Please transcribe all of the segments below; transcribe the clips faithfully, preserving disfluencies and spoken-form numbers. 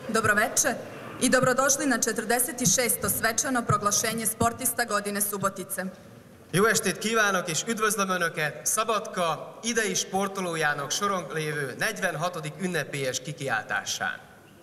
Dobroveče i dobrodošli na četrdeset šesto svečano proglašenje sportista godine Subotice. Jó estét kívánok és üdvözlöm Önöket Szabadka idei sportolójának soron lévő negyvenhatodik ünnepélyes kikiáltásán.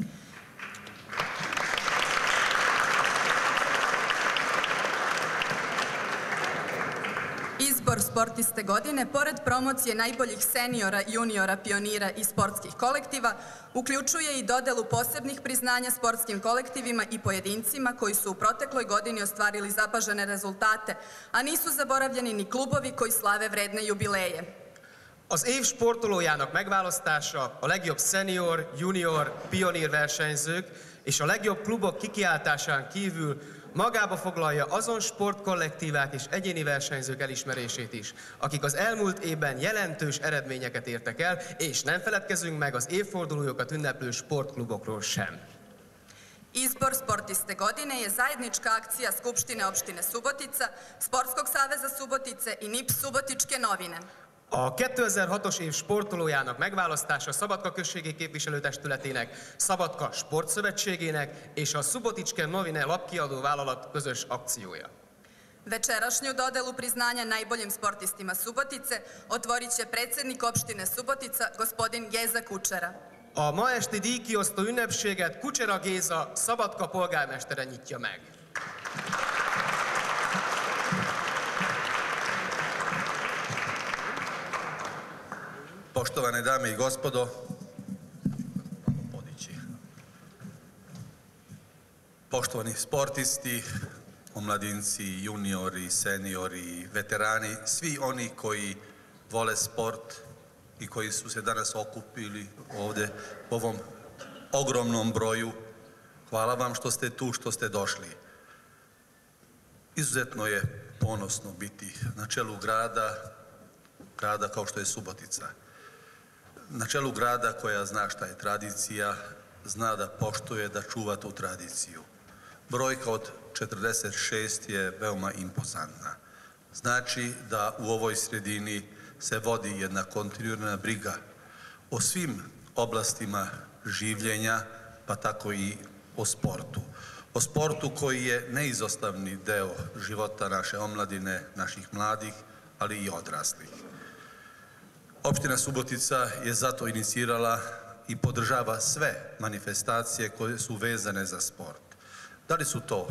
Izbor sportiste godine, pored promocije najboljih seniora, juniora, pionira i sportskih kolektiva, uključuje i dodelu posebnih priznanja sportskim kolektivima i pojedincima koji su u protekloj godini ostvarili zapažene rezultate, a nisu zaboravljeni ni klubovi koji slave vredne jubileje. Az év sportolójának megválasztása a legjobb senior, junior, pionír versenyzők és a legjobb klubok kikiáltásán kívül magába foglalja azon sportkollektívák és egyéni versenyzők elismerését is, akik az elmúlt évben jelentős eredményeket értek el, és nem feledkezzünk meg az évfordulójukat ünneplő sportklubokról sem. Izbor sportiste godine je zajednička akcija Skupštine opštine Subotica, Sportskog saveza Subotice i N I P Subotičke novine. A kétezer-hatos év sportolójának megválasztása Szabadka községi képviselőtestületének, Szabadka Sportszövetségének és a Subotičke novine lapkiadó vállalat közös akciója. Večerašnju dodelu priznanja najboljim sportistima Subotice otvorit će predsjednik opštine Subotica, gospodin Géza Kučera. A ma esti díjkiosztó ünnepséget Kučera Géza, Szabadka polgármestere nyitja meg. Poštovane dame i gospodo, poštovani sportisti, omladinci, juniori, seniori, veterani, svi oni koji vole sport i koji su se danas okupili ovde u ovom ogromnom broju, hvala vam što ste tu, što ste došli. Izuzetno je ponosno biti na čelu grada, grada kao što je Subotica. Na čelu grada koja zna šta je tradicija, zna da poštuje, da čuva tu tradiciju. Brojka od četrdeset šest je veoma impozantna. Znači da u ovoj sredini se vodi jedna kontinuirana briga o svim oblastima življenja, pa tako i o sportu. O sportu koji je neizostavni deo života naše omladine, naših mladih, ali i odraslih. Opština Subotica je zato inicirala i podržava sve manifestacije koje su vezane za sport. Da li su to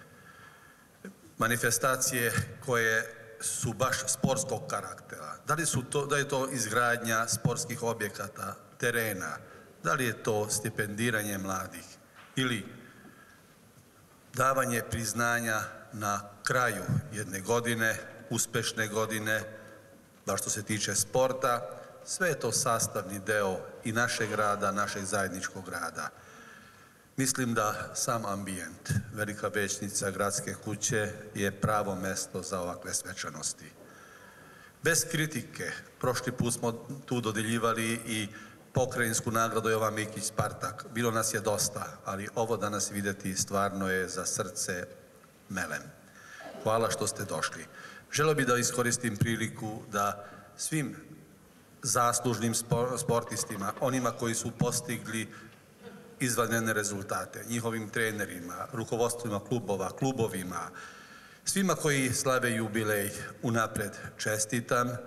manifestacije koje su baš sportskog karaktera? Da li su to, da je to izgradnja sportskih objekata, terena? Da li je to stipendiranje mladih? Ili davanje priznanja na kraju jedne godine, uspešne godine, da što se tiče sporta, sve je to sastavni deo i našeg rada, našeg zajedničkog rada. Mislim da sam ambijent, velika većnica gradske kuće je pravo mesto za ovakve svečanosti. Bez kritike, prošli put smo tu dodeljivali i pokrajinsku nagradu Jovan Mikić Spartak. Bilo nas je dosta, ali ovo danas videti stvarno je za srce melem. Hvala što ste došli. Želeo bih da iskoristim priliku da svim zaslužnim sportistima, onima koji su postigli izvanredne rezultate, njihovim trenerima, rukovodstvima klubova, klubovima, svima koji slave jubilej, unapred čestitam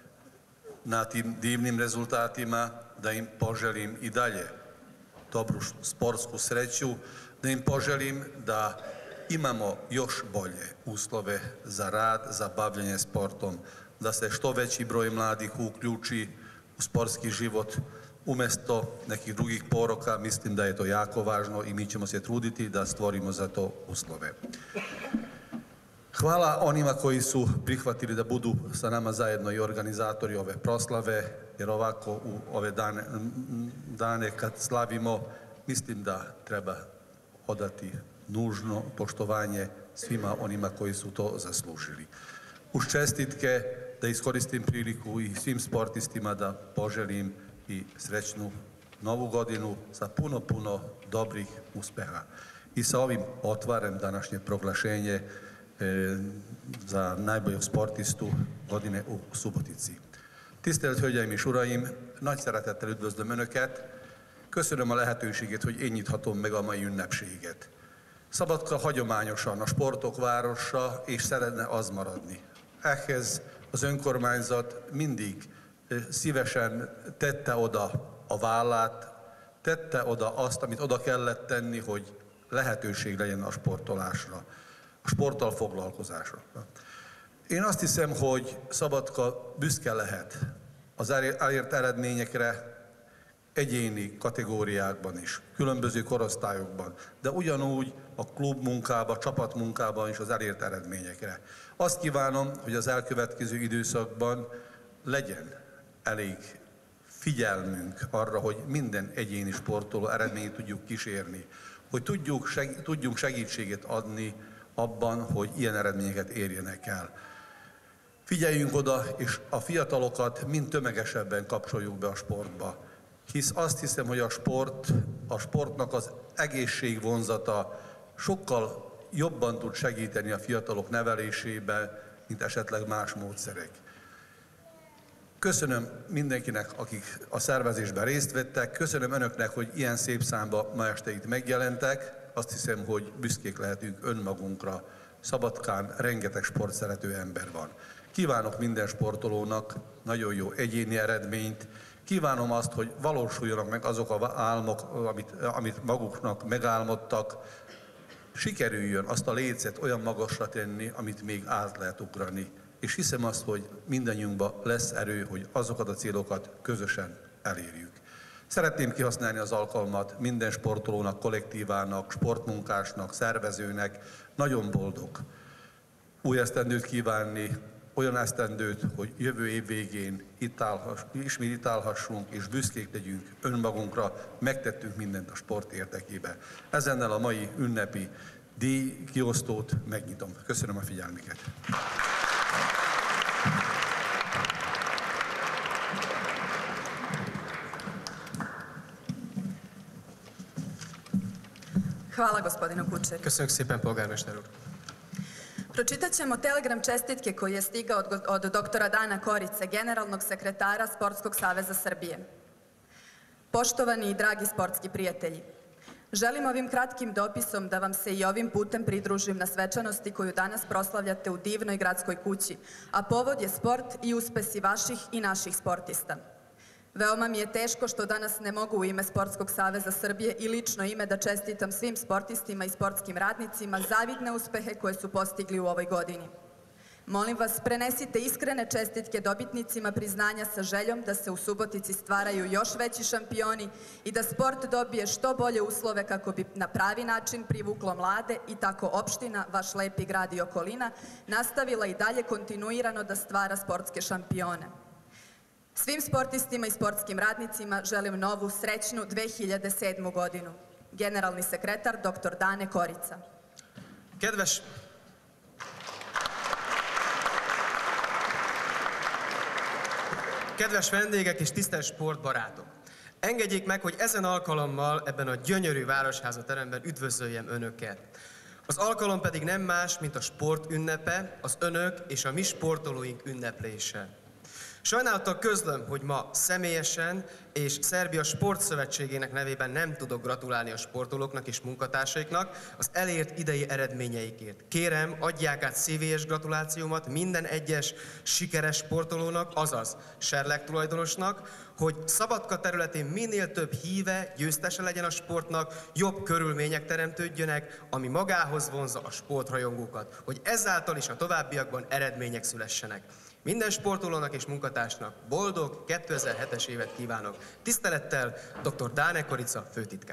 na tim divnim rezultatima, da im poželim i dalje dobru sportsku sreću, da im poželim da imamo još bolje uslove za rad, za bavljanje sportom, da se što veći broj mladih uključi u sportski život. Umesto nekih drugih poroka, mislim da je to jako važno i mi ćemo se truditi da stvorimo za to uslove. Hvala onima koji su prihvatili da budu sa nama zajedno i organizatori ove proslave, jer ovako u ove dane, dane kad slavimo, mislim da treba odati nužno poštovanje svima onima koji su to zaslužili. Uz čestitke da iskoristim priliku i svim sportistima da poželim i srećnu novu godinu sa puno, puno dobrih uspeha. I sa ovim otvaram današnje proglašenje e, za najboljeg sportistu godine u Subotici. Tisztelt Hölgyeim és Uraim, nagy szeretettel üdvözlöm Önöket, Köszönöm a lehetőséget, hogy én nyithatom meg a mai ünnepséget. Szabadka hagyományosan a sportok városa, és szeretne az maradni. Ehhez az önkormányzat mindig szívesen tette oda a vállát, tette oda azt, amit oda kellett tenni, hogy lehetőség legyen a sportolásra, a sporttal foglalkozásra. Én azt hiszem, hogy Szabadka büszke lehet az elért eredményekre, egyéni kategóriákban is, különböző korosztályokban, de ugyanúgy a klubmunkában, csapatmunkában is az elért eredményekre. Azt kívánom, hogy az elkövetkező időszakban legyen elég figyelmünk arra, hogy minden egyéni sportoló eredményt tudjuk kísérni, hogy tudjuk seg- tudjunk segítséget adni abban, hogy ilyen eredményeket érjenek el. Figyeljünk oda, és a fiatalokat mind tömegesebben kapcsoljuk be a sportba. Hisz azt hiszem, hogy a sport, a sportnak az egészségvonzata sokkal jobban tud segíteni a fiatalok nevelésében, mint esetleg más módszerek. Köszönöm mindenkinek, akik a szervezésben részt vettek, köszönöm önöknek, hogy ilyen szép számban ma este itt megjelentek. Azt hiszem, hogy büszkék lehetünk önmagunkra. Szabadkán rengeteg sportszerető ember van. Kívánok minden sportolónak nagyon jó egyéni eredményt. Kívánom azt, hogy valósuljanak meg azok az álmok, amit, amit maguknak megálmodtak. Sikerüljön azt a lécet olyan magasra tenni, amit még át lehet ugrani. És hiszem azt, hogy mindannyiunkban lesz erő, hogy azokat a célokat közösen elérjük. Szeretném kihasználni az alkalmat minden sportolónak, kollektívának, sportmunkásnak, szervezőnek. Nagyon boldog új esztendőt kívánni, olyan esztendőt, hogy jövő év végén itt állhass, ismét itt állhassunk, és büszkék legyünk önmagunkra, megtettünk mindent a sport érdekében. Ezennel a mai ünnepi díjkiosztót megnyitom. Köszönöm a figyelmüket! Hvala gospodinu Kučeri. Köszönjük szépen, polgármester úr. Pročitat ćemo telegram čestitke koji je stigao od, od doktora Dana Korice, generalnog sekretara Sportskog saveza Srbije. Poštovani i dragi sportski prijatelji, želim ovim kratkim dopisom da vam se i ovim putem pridružim na svečanosti koju danas proslavljate u divnoj gradskoj kući, a povod je sport i uspesi vaših i naših sportista. Veoma mi je teško što danas ne mogu u ime Sportskog saveza Srbije i lično ime da čestitam svim sportistima i sportskim radnicima zavidne uspehe koje su postigli u ovoj godini. Molim vas, prenesite iskrene čestitke dobitnicima priznanja sa željom da se u Subotici stvaraju još veći šampioni i da sport dobije što bolje uslove kako bi na pravi način privuklo mlade i tako opština, vaš lepi grad i okolina, nastavila i dalje kontinuirano da stvara sportske šampione. Svim sportistima i sportskim radnicima želim novu, srećnu dve hiljade sedmu godinu. Generalni sekretar doktor Dane Korica. Kedves Kedves vendégek és tisztelt sportbarátok! Engedjék meg, hogy ezen alkalommal ebben a gyönyörű városházateremben üdvözöljem Önöket. Az alkalom pedig nem más, mint a sport ünnepe, az Önök és a mi sportolóink ünneplése. Sajnálattal közlöm, hogy ma személyesen és Szerbia Sportszövetségének nevében nem tudok gratulálni a sportolóknak és munkatársaiknak az elért idei eredményeikért. Kérem, adják át szívélyes gratulációmat minden egyes sikeres sportolónak, azaz serleg tulajdonosnak, hogy Szabadka területén minél több híve, győztese legyen a sportnak, jobb körülmények teremtődjönek, ami magához vonzza a sportrajongókat, hogy ezáltal is a továbbiakban eredmények szülessenek. Minden sportolónak és munkatársnak boldog kétezer-hetes évet kívánok. Tisztelettel doktor Dane Korica, főtitkár.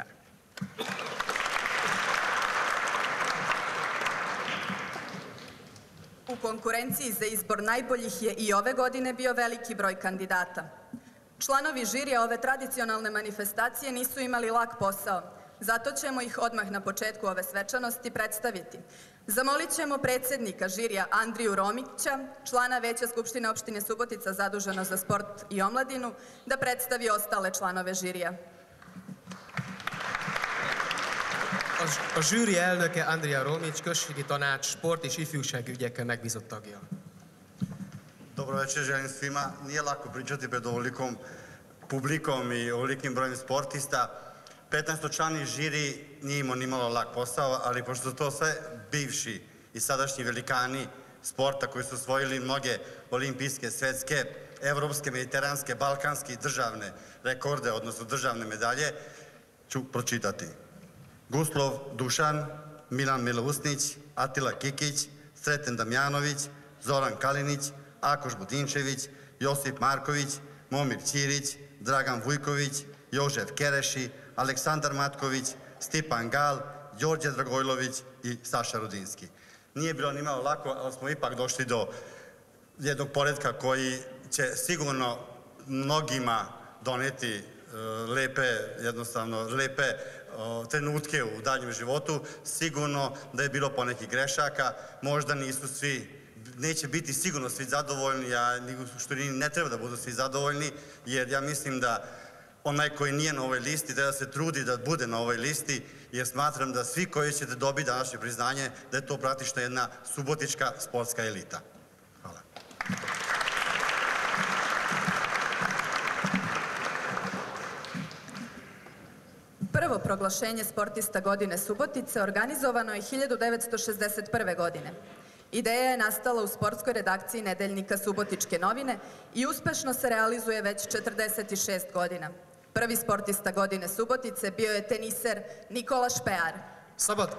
U konkurenciji za izbor najboljih je i ove godine bio veliki broj kandidata. Članovi žirija ove tradicionalne manifestacije nisu imali lak posao, zato ćemo ih odmah na početku ove svečanosti predstaviti. Zamolit ćemo predsjednika žirija Andriju Romića, člana Veća Skupštine opštine Subotica zaduženo za sport i omladinu, da predstavi ostale članove žirija. A zsűri elnöke Andrija Romić, községi tanács, sport és ifjúságügyekkel megbízott tagja. Dobro večer, želim svima. Nije lako pričati pred ovolikom publikom i ovolikim brojem sportista. petnaestočlani žiri nije imao ni malo lak posao, ali pošto su to sve bivši i sadašnji velikani sporta koji su osvojili mnoge olimpijske, svetske, evropske, mediteranske, balkanske i državne rekorde, odnosno državne medalje, ću pročitati. Guslov Dušan, Milan Milousnić, Atila Kikić, Sreten Damjanović, Zoran Kalinić, Akoš Budinčević, Josip Marković, Momir Ćirić, Dragan Vujković, Jožef Kereši, Aleksandar Matković, Stipan Gal, Đorđe Dragojlović i Saša Rudinski. Nije bilo ni malo lako, ali smo ipak došli do jednog poretka koji će sigurno mnogima doneti lepe, jednostavno lepe trenutke u daljem životu. Sigurno da je bilo ponekih grešaka, možda nisu svi, neće biti sigurno svi zadovoljni, a u suštini ne treba da budu svi zadovoljni, jer ja mislim da onaj koji nije na ovoj listi treba se trudi da bude na ovoj listi, jer smatram da svi koji ćete dobiti današnje priznanje, da je to praktično jedna subotička sportska elita. Hvala. Prvo proglašenje sportista godine Subotice organizovano je hiljadu devetsto šezdeset prve. godine. Ideja je nastala u sportskoj redakciji nedeljnika Subotičke novine i uspešno se realizuje već četrdeset šest godina. Prvi sportista godine Subotice bio je teniser Nikola Špear. Szabad...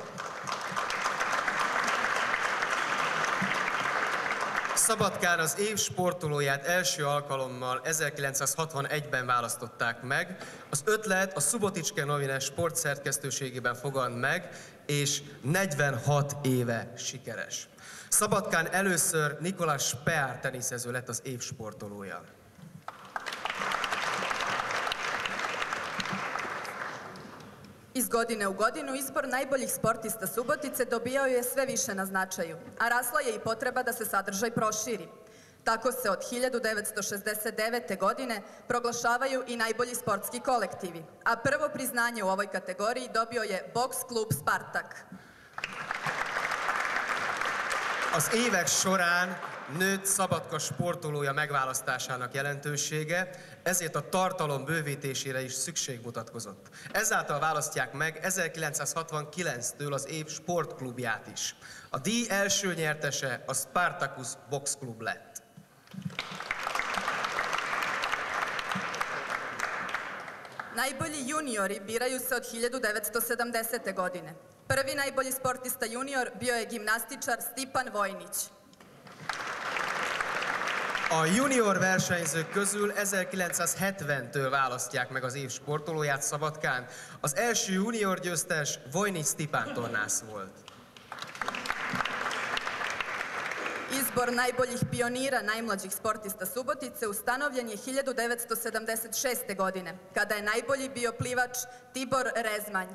Szabadkán az év sportolóját első alkalommal ezerkilencszázhatvanegyben választották meg. Az ötlet a Subotičke novine sportszerkesztőségében fogant meg, és negyvenhat éve sikeres. Szabadkán először Nikola Špear teniszező lett az év sportolója. Iz godine u godinu izbor najboljih sportista Subotice dobijao je sve više na značaju, a rasla je i potreba da se sadržaj proširi. Tako se od hiljadu devetsto šezdeset devete. godine proglašavaju i najbolji sportski kolektivi, a prvo priznanje u ovoj kategoriji dobio je boks klub Spartak. Az évek során nőtt Szabadka sportolója megválasztásának jelentősége, ezért a tartalom bővítésére is szükség mutatkozott. Ezáltal választják meg ezerkilencszázhatvankilenctől az év sportklubját is. A díj első nyertese a Spartacus boxklub lett. Najbolji juniori biraju se od hiljadu devetsto sedamdesete. godine. Prvi najbolji sportista junior bio je gimnastičar Stipan Vojnić. A junior versenyzők közül ezerkilencszázhetventől választják meg az év sportolóját Szabadkán. Az első junior győztes Vojnić Stipan tornász volt. Izbor najboljih pionira najmlađih sportista Subotice ustanovljen je hiljadu devetsto sedamdeset šeste. godine, kada je najbolji bio plivač Tibor Rezmanj.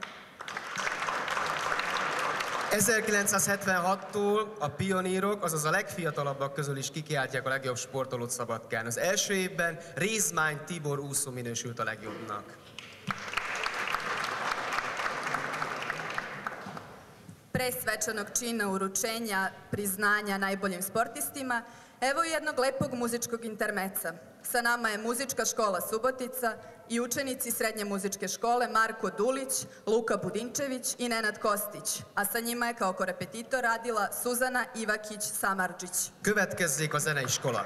ezerkilencszázhetvenhattól a pionírok, azaz a legfiatalabbak közül is kikiáltják a legjobb sportolót Szabadkán. Az első évben Rézmány Tibor úszó minősült a legjobbnak. Pre svečanog čina uručenja priznanja najboljim sportistima, evo jednog lepog muzičkog intermeca. Sa nama je muzička škola Subotica i učenici srednje muzičke škole Marko Dulić, Luka Budinčević i Nenad Kostić, a sa njima je kao korepetitor radila Suzana Ivakić-Samardžić. Következzék a zeneiskola.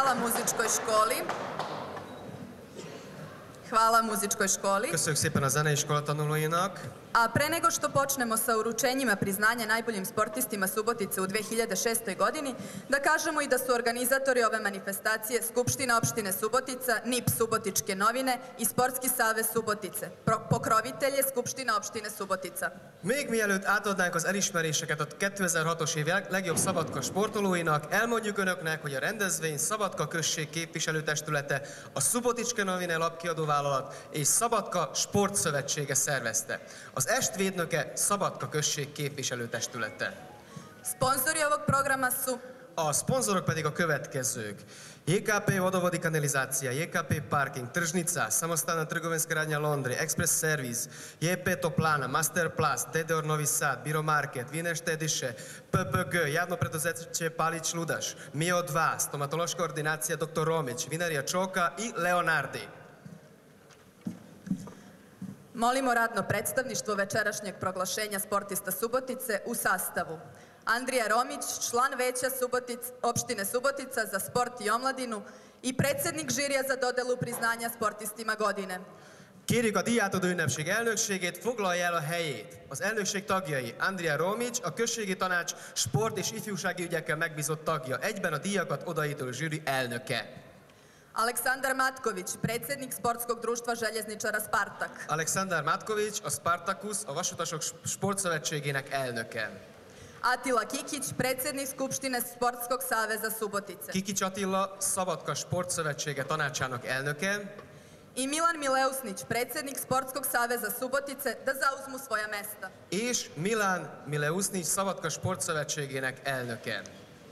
Hvala muzičkoj školi. Hvala muzičkoj školi. Köszönjük szépen a zenei iskola tanulóinak. A pre nego što počnemo sa uručenjima priznanja najboljim sportistima Subotice u dve hiljade šestoj. godini, da kažemo i da su organizatori ove manifestacije Skupština opštine Subotica, N I P Subotičke novine i Sportski savez Subotice, pokrovitelje Skupština opštine Subotica. Még mielőtt átadnánk az elismeréseket a kétezer-hatos év legjobb Szabadka sportolóinak, elmondjuk önöknek, hogy a rendezvény Szabadka község képviselőtestülete, a Subotičke novine lapkiadóvállalat és Szabadka sportszövetsége szervezte. Az est védnöke Szabadka község képviselőtestülete. Sponzori ovog programa su... A szponzorok pedig a következők. J K P Vodovody kanalizácia, J K P Parking, Tržnica, Samostalna trgovinska radnja Londri, Express Service, J P Toplana, Master Plus, Tedor Novi Sad, Biro Market, Wiener Štediše, P P G, Javno preduzeće Palić Ludaš, Mio dva, Stomatološka ordinacija doktor Romić, Vinarija Čoka i Leonardi. Molimo radno predstavništvo večerašnjeg proglašenja sportista Subotice u sastavu. Andrija Romić, član veća Subotic, opštine Subotica za sport i omladinu i predsjednik žirija za dodelu priznanja sportistima godine. Kérjük a díjátadó ünnepség elnökségét, foglalja el a helyét. Az elnökség tagjai Andrija Romić, a községi tanács sport és ifjúsági ügyekkel megbízott tagja, egyben a díjakat odaítélő zsűri elnöke. Aleksandar Matković, predsjednik sportskog društva željezničara Spartak. Aleksandar Matković, a Spartacus, a Vasutasok sportszövetségének elnöke. Atila Kikić, predsjednik Skupštine Sportskog saveza Subotice. Kikić Attila, Szabadka sportszövetsége tanácsának elnöke. I Milan Mileusnić, predsjednik Sportskog saveza Subotice, da zauzmu svoja mesta. És Milan Mileusnić, Szabadka sportszövetségének elnöke.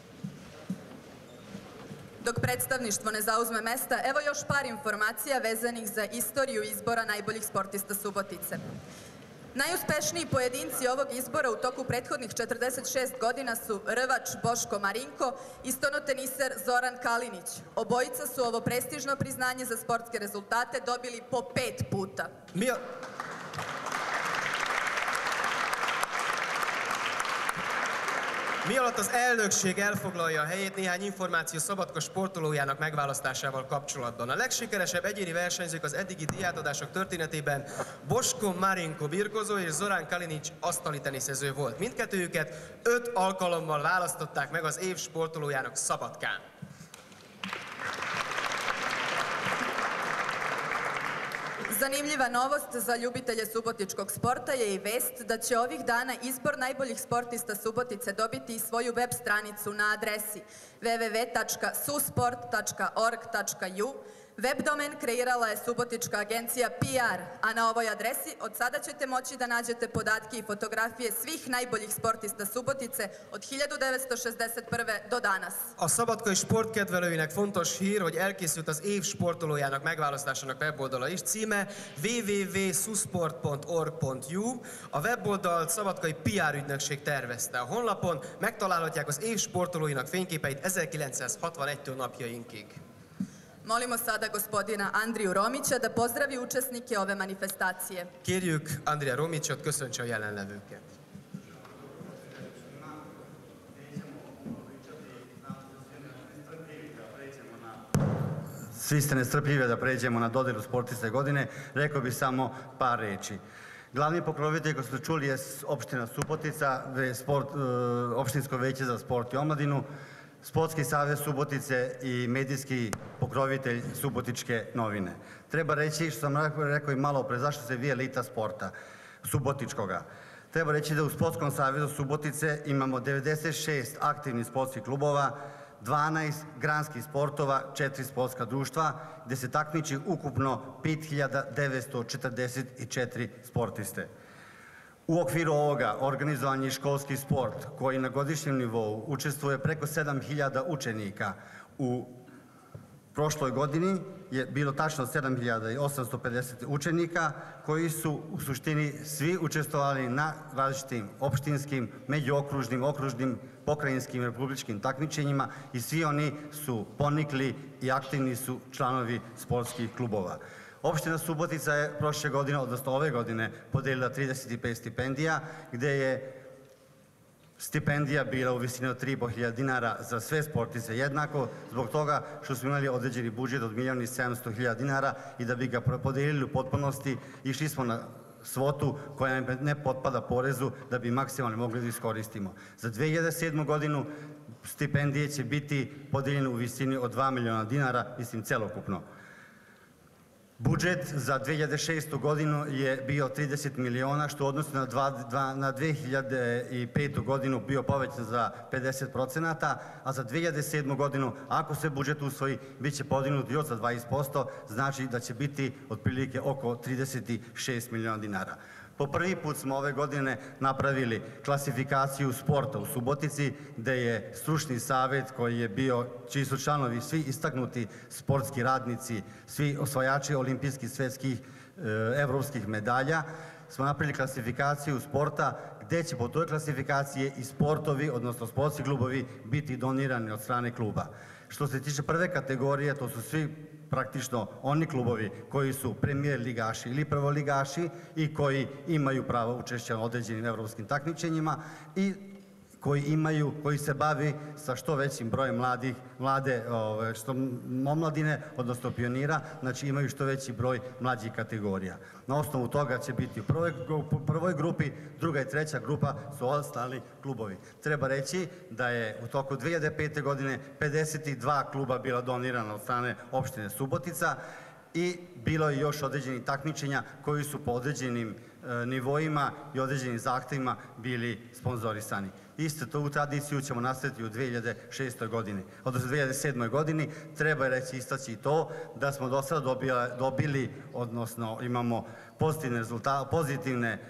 Dok predstavništvo ne zauzme mesta, evo još par informacija vezanih za istoriju izbora najboljih sportista Subotice. Najuspešniji pojedinci ovog izbora u toku prethodnih četrdeset šest godina su rvač Boško Marinko i stonoteniser Zoran Kalinić. Obojica su ovo prestižno priznanje za sportske rezultate dobili po pet puta. Mi a... Mi alatt az elnökség elfoglalja a helyét, néhány információ Szabadka sportolójának megválasztásával kapcsolatban. A legsikeresebb egyéni versenyzők az eddigi díjátadások történetében Boško Marinko birkozó és Zoran Kalinić asztali teniszező volt. Mindkettőjüket öt alkalommal választották meg az év sportolójának Szabadkán. Zanimljiva novost za ljubitelje subotičkog sporta je i vest da će ovih dana izbor najboljih sportista Subotice dobiti i svoju web stranicu na adresi w w w tačka susport tačka org tačka u. Web domen kreirala je Subotička agencija P R, a na ovoj adresi od sada ćete moći da nađete podatke i fotografije svih najboljih sportista Subotice od hiljadu devetsto šezdeset prve. do danas. A szabadkai sportkedvelőinek fontos hír, hogy elkészült az év sportolójának megválasztásának weboldala is, címe w w w pont susport pont org pont u. A weboldalt Szabadkai P R ügynökség tervezte. A honlapon megtalálhatják az év sportolóinak fényképeit ezerkilencszázhatvanegytől napjainkig. Molimo sada gospodina Andriju Romića da pozdravi učesnike ove manifestacije. Kérjük Andrija Romićot, köszöntse a jelenlevőket. Svi ste nestrpljivi da pređemo na dodjelu sportiste godine, rekao bih samo par reči. Glavni pokrovitelj, kako ste čuli, je opština Subotica, sport, opštinsko veće za sport i omladinu, Sportski savez Subotice i medijski pokrovitelj Subotičke novine. Treba reći, što sam rekao i malo pre, zašto se vi elita sporta subotičkoga. Treba reći da u Sportskom savezu Subotice imamo devedeset šest aktivnih sportskih klubova, dvanaest granskih sportova, četiri sportska društva, gde se takmiči ukupno pet hiljada devetsto četrdeset četiri sportiste. U okviru ovoga organizovan je školski sport koji na godišnjem nivou učestvuje preko sedam hiljada učenika. U prošloj godini je bilo tačno sedam hiljada osamsto pedeset učenika koji su u suštini svi učestvovali na različitim opštinskim, međuokružnim, okružnim, pokrajinskim, republičkim takmičenjima i svi oni su ponikli i aktivni su članovi sportskih klubova. Opština Subotica je prošle godine, odnosno ove godine, podelila trideset pet stipendija, gde je stipendija bila u visini od tri i po hiljade dinara za sve sportiste jednako, zbog toga što smo imali određeni budžet od milion i sedamsto hiljada dinara i da bi ga podijelili u potpunosti, išli smo na svotu koja ne potpada porezu da bi maksimalno mogli da iskoristimo. Za dve hiljade sedmu godinu stipendije će biti podijeljene u visini od dva miliona dinara, mislim celokupno. Budžet za dve hiljade šestu godinu je bio trideset miliona, što u odnosu na dve hiljade petu godinu bio povećan za pedeset procenata, a za dve hiljade sedmu godinu, ako se budžet usvoji, bit će podignut još za dvadeset posto, znači da će biti otprilike oko trideset šest miliona dinara. Po prvi put smo ove godine napravili klasifikaciju sporta u Subotici, gde je stručni savet koji je bio, čiji su članovi svi istaknuti sportski radnici, svi osvajači olimpijskih, svetskih, evropskih medalja, smo napravili klasifikaciju sporta gde će po toj klasifikaciji i sportovi, odnosno sportski klubovi, biti donirani od strane kluba. Što se tiče prve kategorije, to su svi praktično oni klubovi koji su premijer ligaši ili prvoligaši i koji imaju pravo učešća na određenim evropskim takmičenjima i koji imaju, koji se bavi sa što većim brojem mladih, mlade, što omladine, odnosno pionira, znači imaju što veći broj mlađih kategorija. Na osnovu toga će biti u prvoj grupi, druga i treća grupa su ostali klubovi. Treba reći da je u toku dve hiljade pete godine pedeset dva kluba bila donirana od strane opštine Subotica i bilo je još određenih takmičenja koji su po određenim nivoima i određenim zahtevima bili sponzorisani. Isto to u tradiciju ćemo nastaviti u dve hiljade šestoj godini, odnosno dve hiljade sedmoj godini. Treba reći, istaći i to da smo do sada dobili, odnosno imamo pozitivne rezultate, pozitivne,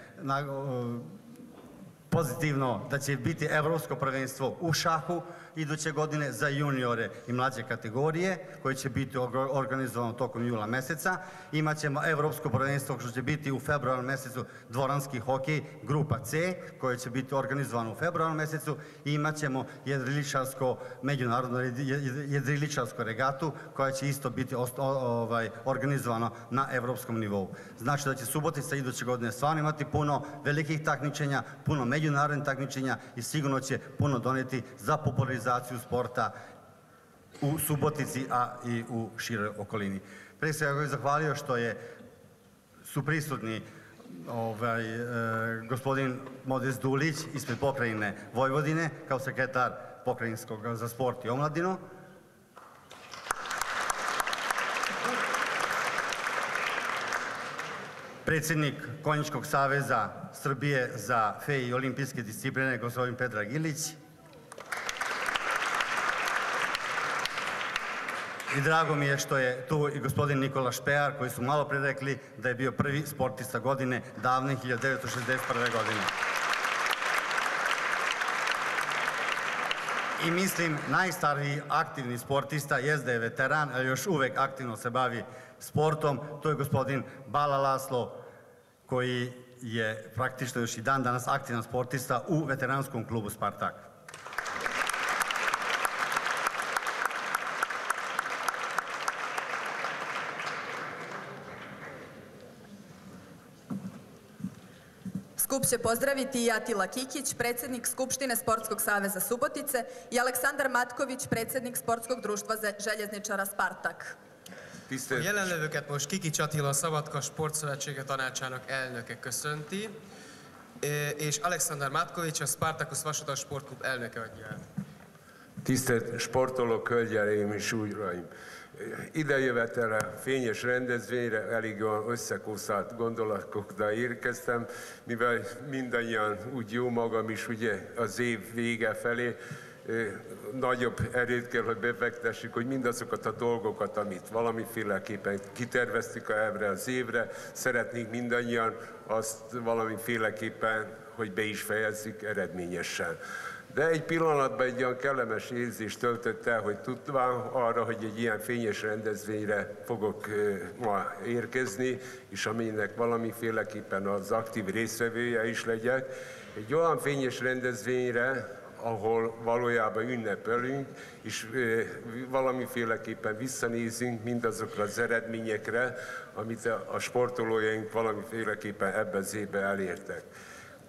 pozitivno da će biti evropsko prvenstvo u šahu iduće godine za juniore i mlađe kategorije, koje će biti organizovano tokom jula meseca. Imaćemo evropsko prvenstvo što će biti u februaru mesecu, dvoranski hokej, grupa C, koje će biti organizovano u februaru mesecu, i imaćemo jedriličarsko, međunarodno jedriličarsku regatu, koja će isto biti organizovana na evropskom nivou. Znači da će Subotica iduće godine stvarno imati puno velikih takmičenja, puno međunarodnih takmičenja i sigurno će puno doneti za popularizaciju sporta u Subotici, a i u široj okolini. Pre svega bih zahvalio što su prisutni gospodin Modest Dulić ispred pokrajine Vojvodine kao sekretar pokrajinskog za sport i omladinu, predsjednik Konjičkog saveza Srbije za F E i olimpijske discipline gospodin Predrag Ilić, i drago mi je što je tu i gospodin Nikola Špejar, koji su malo pre rekli da je bio prvi sportista godine davne hiljade devetsto šezdeset prve. godine. I mislim, najstariji aktivni sportista jest da je veteran, ali još uvek aktivno se bavi sportom, to je gospodin Bala Laslo, koji je praktično još i dan danas aktivan sportista u veteranskom klubu Spartak. Skup će pozdraviti i Atila Kikić, predsjednik Skupštine Sportskog saveza Subotice, i Aleksandar Matković, predsjednik Sportskog društva željezničara Spartak. A jelenlevőket most Kikics Attila, a Szabadka Sportszövetsége tanácsának elnöke köszönti, és Aleksandar Matkovics, a Spartacus Vasutas Sportklub elnöke adja el. Tisztelt sportolók, hölgyeim és uraim! Idejövetele fényes rendezvényre elég olyan összekószált gondolatokra érkeztem, mivel mindannyian úgy jó magam is ugye az év vége felé nagyobb erőt kell, hogy befektessük, hogy mindazokat a dolgokat, amit valamiféleképpen kiterveztük erre az évre, szeretnénk mindannyian azt valamiféleképpen, hogy be is fejezzük eredményesen. De egy pillanatban egy olyan kellemes érzést töltött el, hogy tudván arra, hogy egy ilyen fényes rendezvényre fogok ma érkezni, és aminek valamiféleképpen az aktív résztvevője is legyek. Egy olyan fényes rendezvényre, ahol valójában ünnepelünk, és valamiféleképpen visszanézünk mindazokra az eredményekre, amit a sportolójaink valamiféleképpen ebben az évben elértek.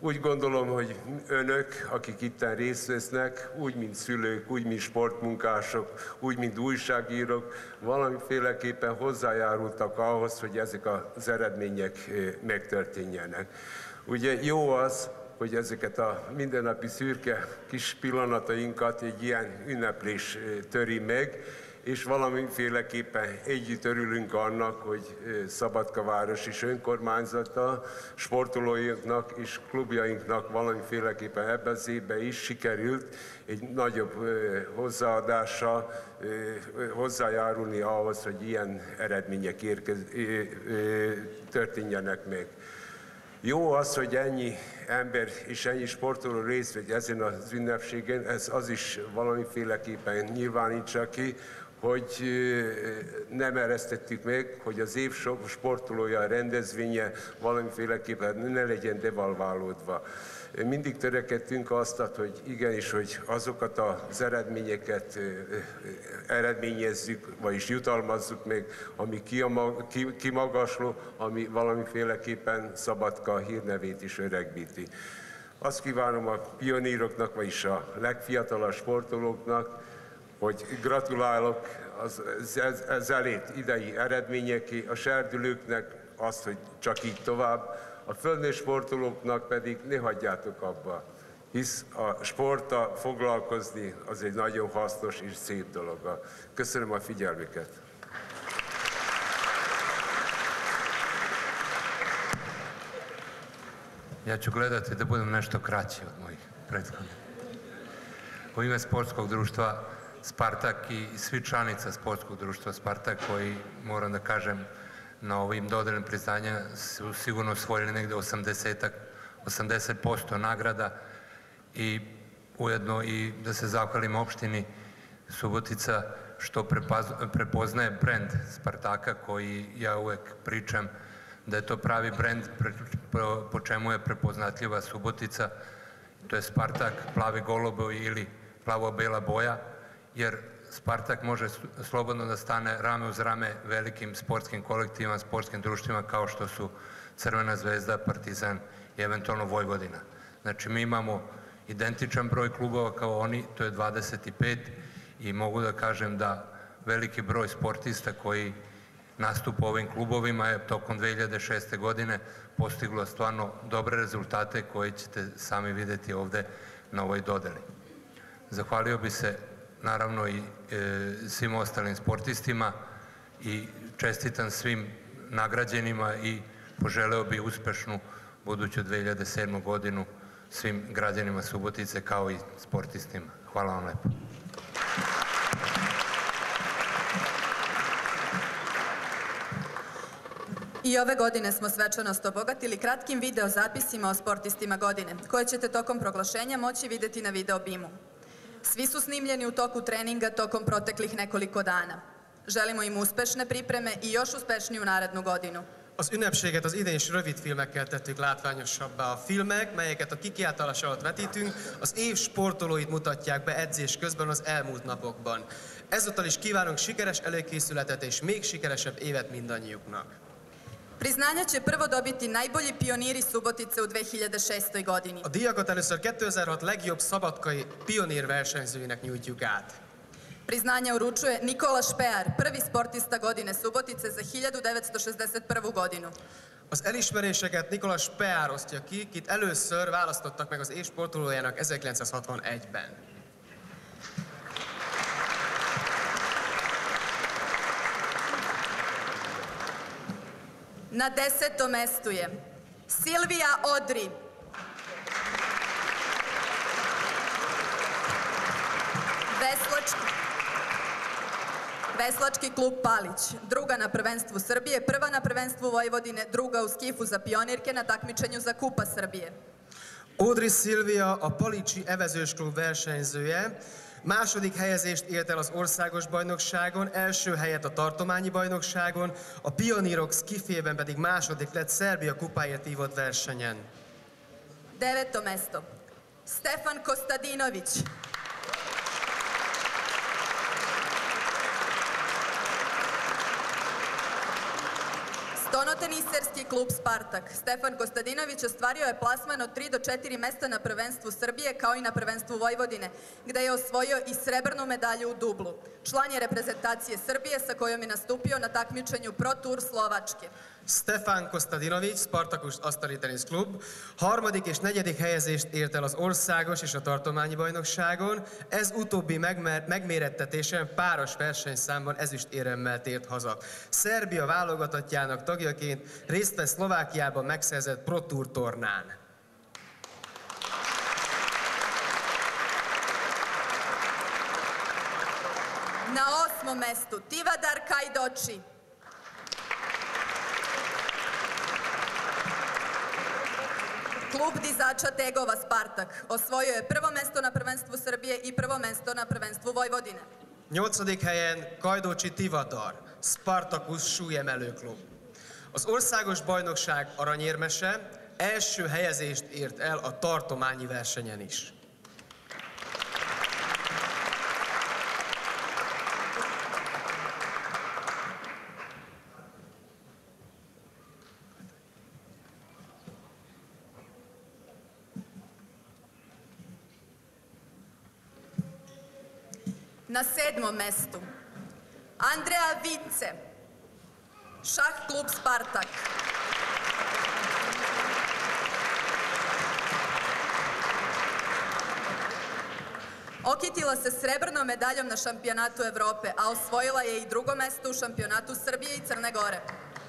Úgy gondolom, hogy önök, akik itten részt vesznek, úgy, mint szülők, úgy, mint sportmunkások, úgy, mint újságírók, valamiféleképpen hozzájárultak ahhoz, hogy ezek az eredmények megtörténjenek. Ugye jó az, hogy ezeket a mindennapi szürke kis pillanatainkat egy ilyen ünneplés töri meg, és valamiféleképpen együtt örülünk annak, hogy Szabadkaváros is önkormányzata, sportolóinknak és klubjainknak valamiféleképpen ebben az évben is sikerült egy nagyobb hozzáadással hozzájárulni ahhoz, hogy ilyen eredmények érkez, történjenek meg. Jó az, hogy ennyi ember és ennyi sportoló részt vegy ezen az ünnepségen, ez az is valamiféleképpen nyilvánítsa ki, hogy nem eresztettük meg, hogy az év sportolója rendezvénye valamiféleképpen ne legyen devalválódva. Mindig törekedtünk azt, hogy igenis, hogy azokat az eredményeket eredményezzük, vagyis jutalmazzuk meg, ami kimagasló, ami valamiféleképpen Szabadka hírnevét is öregbíti. Azt kívánom a pioníroknak, vagyis a legfiatalabb sportolóknak, hogy gratulálok az, az, az elért idei eredményeké, a serdülőknek azt, hogy csak így tovább, a földnőtt sportolóknak pedig ne hagyjátok abba, hisz a sporttal foglalkozni az egy nagyon hasznos és szép dolog. Köszönöm a figyelmüket! Ja ću gledati da budem nešto kraći od mojih prethodnika. U ime sportskog društva Spartak i svi članica sportskog društva Spartak, koji, moram da kažem, na ovim dodelnim priznanja su sigurno osvojili negde osamdeset posto nagrada, i ujedno i da se zahvalim opštini Subotica što prepoznaje brend Spartaka, koji ja uvek pričam da je to pravi brend po čemu je prepoznatljiva Subotica. To je Spartak, plavi golobovi ili plavo-bela boja, jer Spartak može slobodno da stane rame uz rame velikim sportskim kolektivima, sportskim društvima kao što su Crvena zvezda, Partizan i eventualno Vojvodina. Znači, mi imamo identičan broj klubova kao oni, to je dvadeset pet, i mogu da kažem da veliki broj sportista koji nastupa u ovim klubovima je tokom dve hiljade šeste. godine postiglo stvarno dobre rezultate koje ćete sami videti ovde na ovoj dodeli. Zahvalio bi se naravno i svim ostalim sportistima i čestitam svim nagrađenima i poželeo bi uspešnu buduću dve hiljade sedmu. godinu svim građanima Subotice kao i sportistima. Hvala vam lepo. I ove godine smo svečanost obogatili kratkim video zapisima o sportistima godine, koje ćete tokom proglašenja moći videti na video bimu. Svi su snimljeni u toku treninga tokom proteklih nekoliko dana. Želimo im uspešne pripreme i još uspešniju narednu godinu. Az ünnepséget az idén is rövid filmekkel tettük látványosabbá. A filmek, melyeket a kikiáltás alatt vetítünk, az év sportolóit mutatják be edzés közben az elmúlt napokban. Ezúttal is kívánunk sikeres előkészületet és még sikeresebb évet mindannyiuknak. Priznanja će prvo dobiti najbolji pioniri Subotice u dve hiljade šestoj. godini. A díjakat először kétezer-hat legjobb szabadkai pionír versenyzőinek nyújtjuk át. Priznanja uručuje Nikola Špear, prvi sportista godine Subotice za hiljadu devetsto šezdeset prvu. godinu. Az elismeréseket Nikola Špear osztja ki, kit először választottak meg az év sportolójának ezerkilencszázhatvanegyben. Na desetom mestu je Silvija Odri. Veslački, Veslački klub Palić, druga na prvenstvu Srbije, prva na prvenstvu Vojvodine, druga u skifu za pionirke na takmičenju za Kupa Srbije. Odri Szilvia a Palicsi Evezős Klub versenyzője. Második helyezést ért el az országos bajnokságon, első helyet a tartományi bajnokságon, a pionírok skifében pedig második lett Szerbia kupáért vívott versenyen. Deveto mesto. Stefan Kostadinović. Mototeniserski klub Spartak. Stefan Kostadinović ostvario je plasman od tri do četiri mesta na prvenstvu Srbije kao i na prvenstvu Vojvodine, gde je osvojio i srebrnu medalju u dublu. Član je reprezentacije Srbije sa kojom je nastupio na takmičenju Pro Tour Slovačke. Stefan Kostadinović, Spartakus asztali teniszklub, harmadik és negyedik helyezést ért el az országos és a tartományi bajnokságon, ez utóbbi megmer, megmérettetésen páros versenyszámban ezüstéremmel tért haza. Szerbia válogatottjának tagjaként részt vesz Szlovákiában megszerzett Pro Tour tornán. Na osmom mestu Tivadar Kajdoči. Klub dizača tegova Spartak osvojio je prvo mesto na prvenstvu Srbije i prvo mesto na prvenstvu Vojvodine. Nyolcadik helyen Kajdocsi Tivadar, Spartakus súlyemelőklub. Az országos bajnokság aranyérmese, első helyezést ért el a tartományi versenyen is. Na sedmom mestu Andrea Vice, šah klub Spartak. Okitila se srebrnom medaljom na šampionatu Evrope, a osvojila je i drugo mesto u šampionatu Srbije i Crne Gore.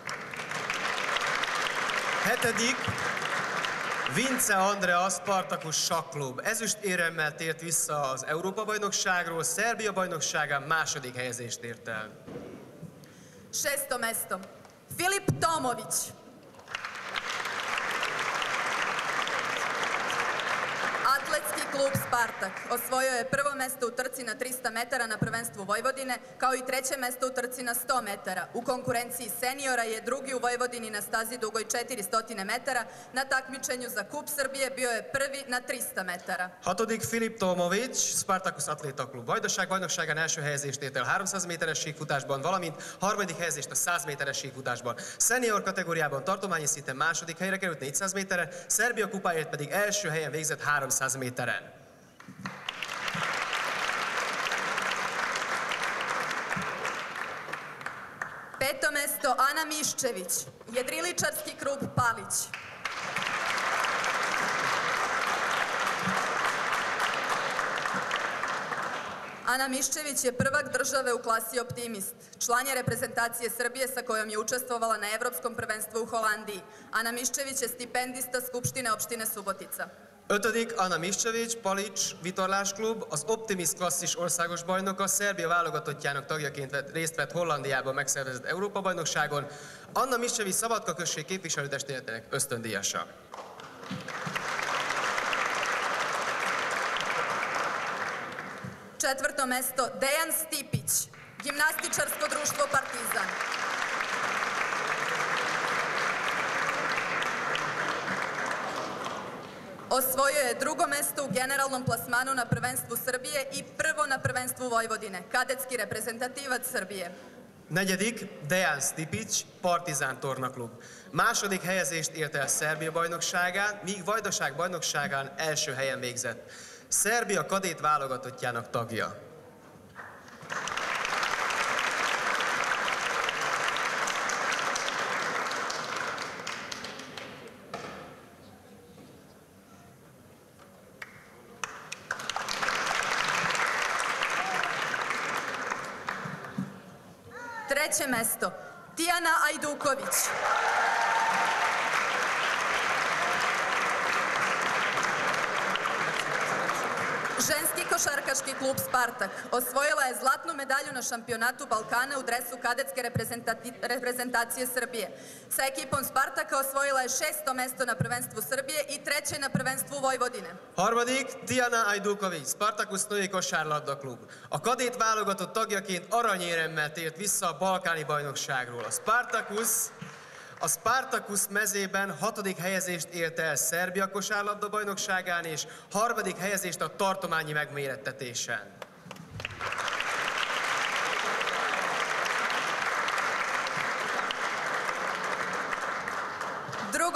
Hetedik, Vince Andrea, Spartakus sakklub. Ezüstéremmel tért vissza az Európa-bajnokságról, Szerbia bajnokságán második helyezést ért el. Šesto mesto Filip Tomović. Atletski klub Spartak osvojio je prvo mesto u trci na trista metara na prvenstvu Vojvodine, kao i treće mesto u trci na sto metara. U konkurenciji seniora je drugi u Vojvodini na stazi dugoj četiristo metara. Na takmičenju za Kup Srbije bio je prvi na trista metara. Hatodik Filip Tomović, Spartakus Atléta Klub. Vajdaság bajnokságán első helyezést ért el háromszáz méteres síkfutásban, valamint harmadik helyezést a száz méteres síkfutásban. Senior kategóriában tartományi szinten második helyre került négyszáz méteren, Szerbia kupáért pedig első helyen végzett háromszáz méteren. Peto mesto Ana Miščević, jedriličarski klub Palić. Ana Miščević je prvak države u klasi Optimist. Član je reprezentacije Srbije sa kojom je učestvovala na Evropskom prvenstvu u Holandiji. Ana Miščević je stipendista Skupštine opštine Subotica. Ötödik Ana Miščević, Palics vitorlásklub, az Optimist klasszis országos bajnoka, Szerbia válogatottjának tagjaként vett, részt vett Hollandiában megszervezett Európa-bajnokságon. Anna Miščević Szabadka község képviselőtestületének ösztöndíjasa. Četvrto mesto Dejan Stipić, gimnastičarsko društvo Partizan. Osvojio je drugo mesto u generalnom plasmanu na prvenstvu Srbije i prvo na prvenstvu Vojvodine, kadetski reprezentativac Srbije. Negyedik, Dejan Stipić, Partizán tornaklub. Második helyezést ért el Szerbia bajnokságán, míg Vajdaság bajnokságán első helyen végzett. Szerbia kadét válogatottjának tagja. Treće mesto Tijana Ajduković. Ženski košarkaški klub Spartak osvojila je zlatnu medalju na šampionatu Balkana u dresu kadetske reprezentacije Srbije. Sa ekipom Spartaka osvojila je šesto mesto na prvenstvu Srbije i treće na prvenstvu Vojvodine. Harmadik, Tijana Ajduković, Spartakus női kosárlabda klub. A kadét válogatott tagjaként aranyéremmel tért vissza a balkáni bajnokságról. A Spartakus A Spartakus mezében hatodik helyezést ért el Szerbia kosárlabda bajnokságán és harmadik helyezést a tartományi megmérettetésen.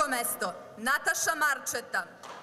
Drugo mesto, Nataša Marčeta.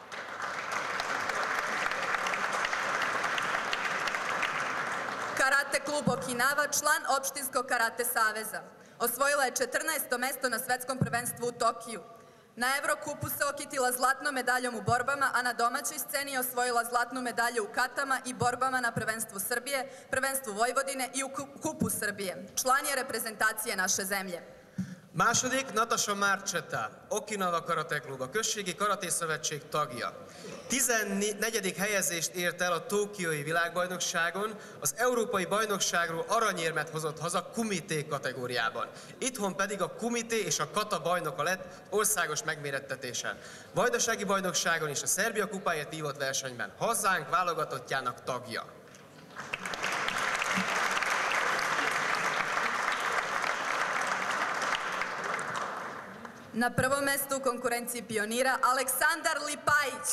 Karate klub Okinava, član Opštinskog karate saveza. Osvojila je četrnaesto mesto na svetskom prvenstvu u Tokiju. Na Evrokupu se okitila zlatnom medaljom u borbama, a na domaćoj sceni je osvojila zlatnu medalju u katama i borbama na prvenstvu Srbije, prvenstvu Vojvodine i u Kupu Srbije. Član je reprezentacije naše zemlje. Második, Nataša Marčeta, Okinawa Karate Klub, a Községi Karate Szövetség tagja. tizennegyedik helyezést ért el a Tokiói világbajnokságon, az Európai Bajnokságról aranyérmet hozott haza kumité kategóriában. Itthon pedig a kumité és a kata bajnoka lett országos megmérettetésen. Vajdasági bajnokságon és a Szerbia kupáért vívott versenyben hazánk válogatottjának tagja. Na prvom mestu u konkurenciji pionira Aleksandar Lipajić.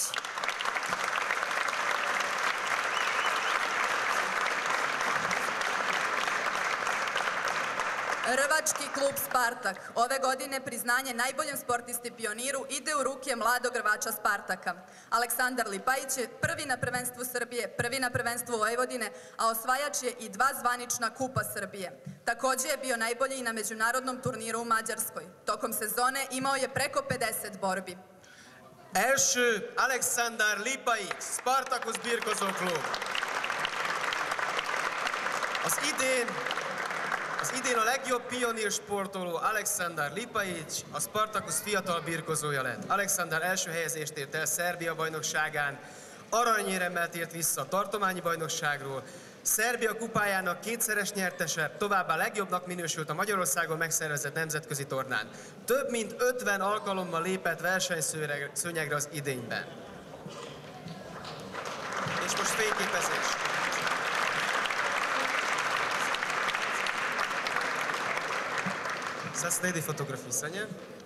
Rvački klub Spartak. Ove godine priznanje najboljem sportisti pioniru ide u ruke mladog rvača Spartaka. Aleksandar Lipajić je prvi na prvenstvu Srbije, prvi na prvenstvu Vojvodine, a osvajač je i dva zvanična kupa Srbije. Takođe je bio najbolji i na međunarodnom turniru u Mađarskoj. Tokom sezone imao je preko pedeset borbi. Első, Aleksandar Lipajić, Spartacus birkozó klub. Az idén Az idén a legjobb pionír sportoló Aleksandar Lipajić a Spartacus fiatal birkozója lett. Aleksandar első helyezést ért el Szerbia bajnokságán, aranyéremmel tért vissza a tartományi bajnokságról, Szerbia kupájának kétszeres nyertese, továbbá legjobbnak minősült a Magyarországon megszervezett nemzetközi tornán. Több mint ötven alkalommal lépett versenyszőnyegre az idényben. És most fényképezés. Sad sledi fotografisanje.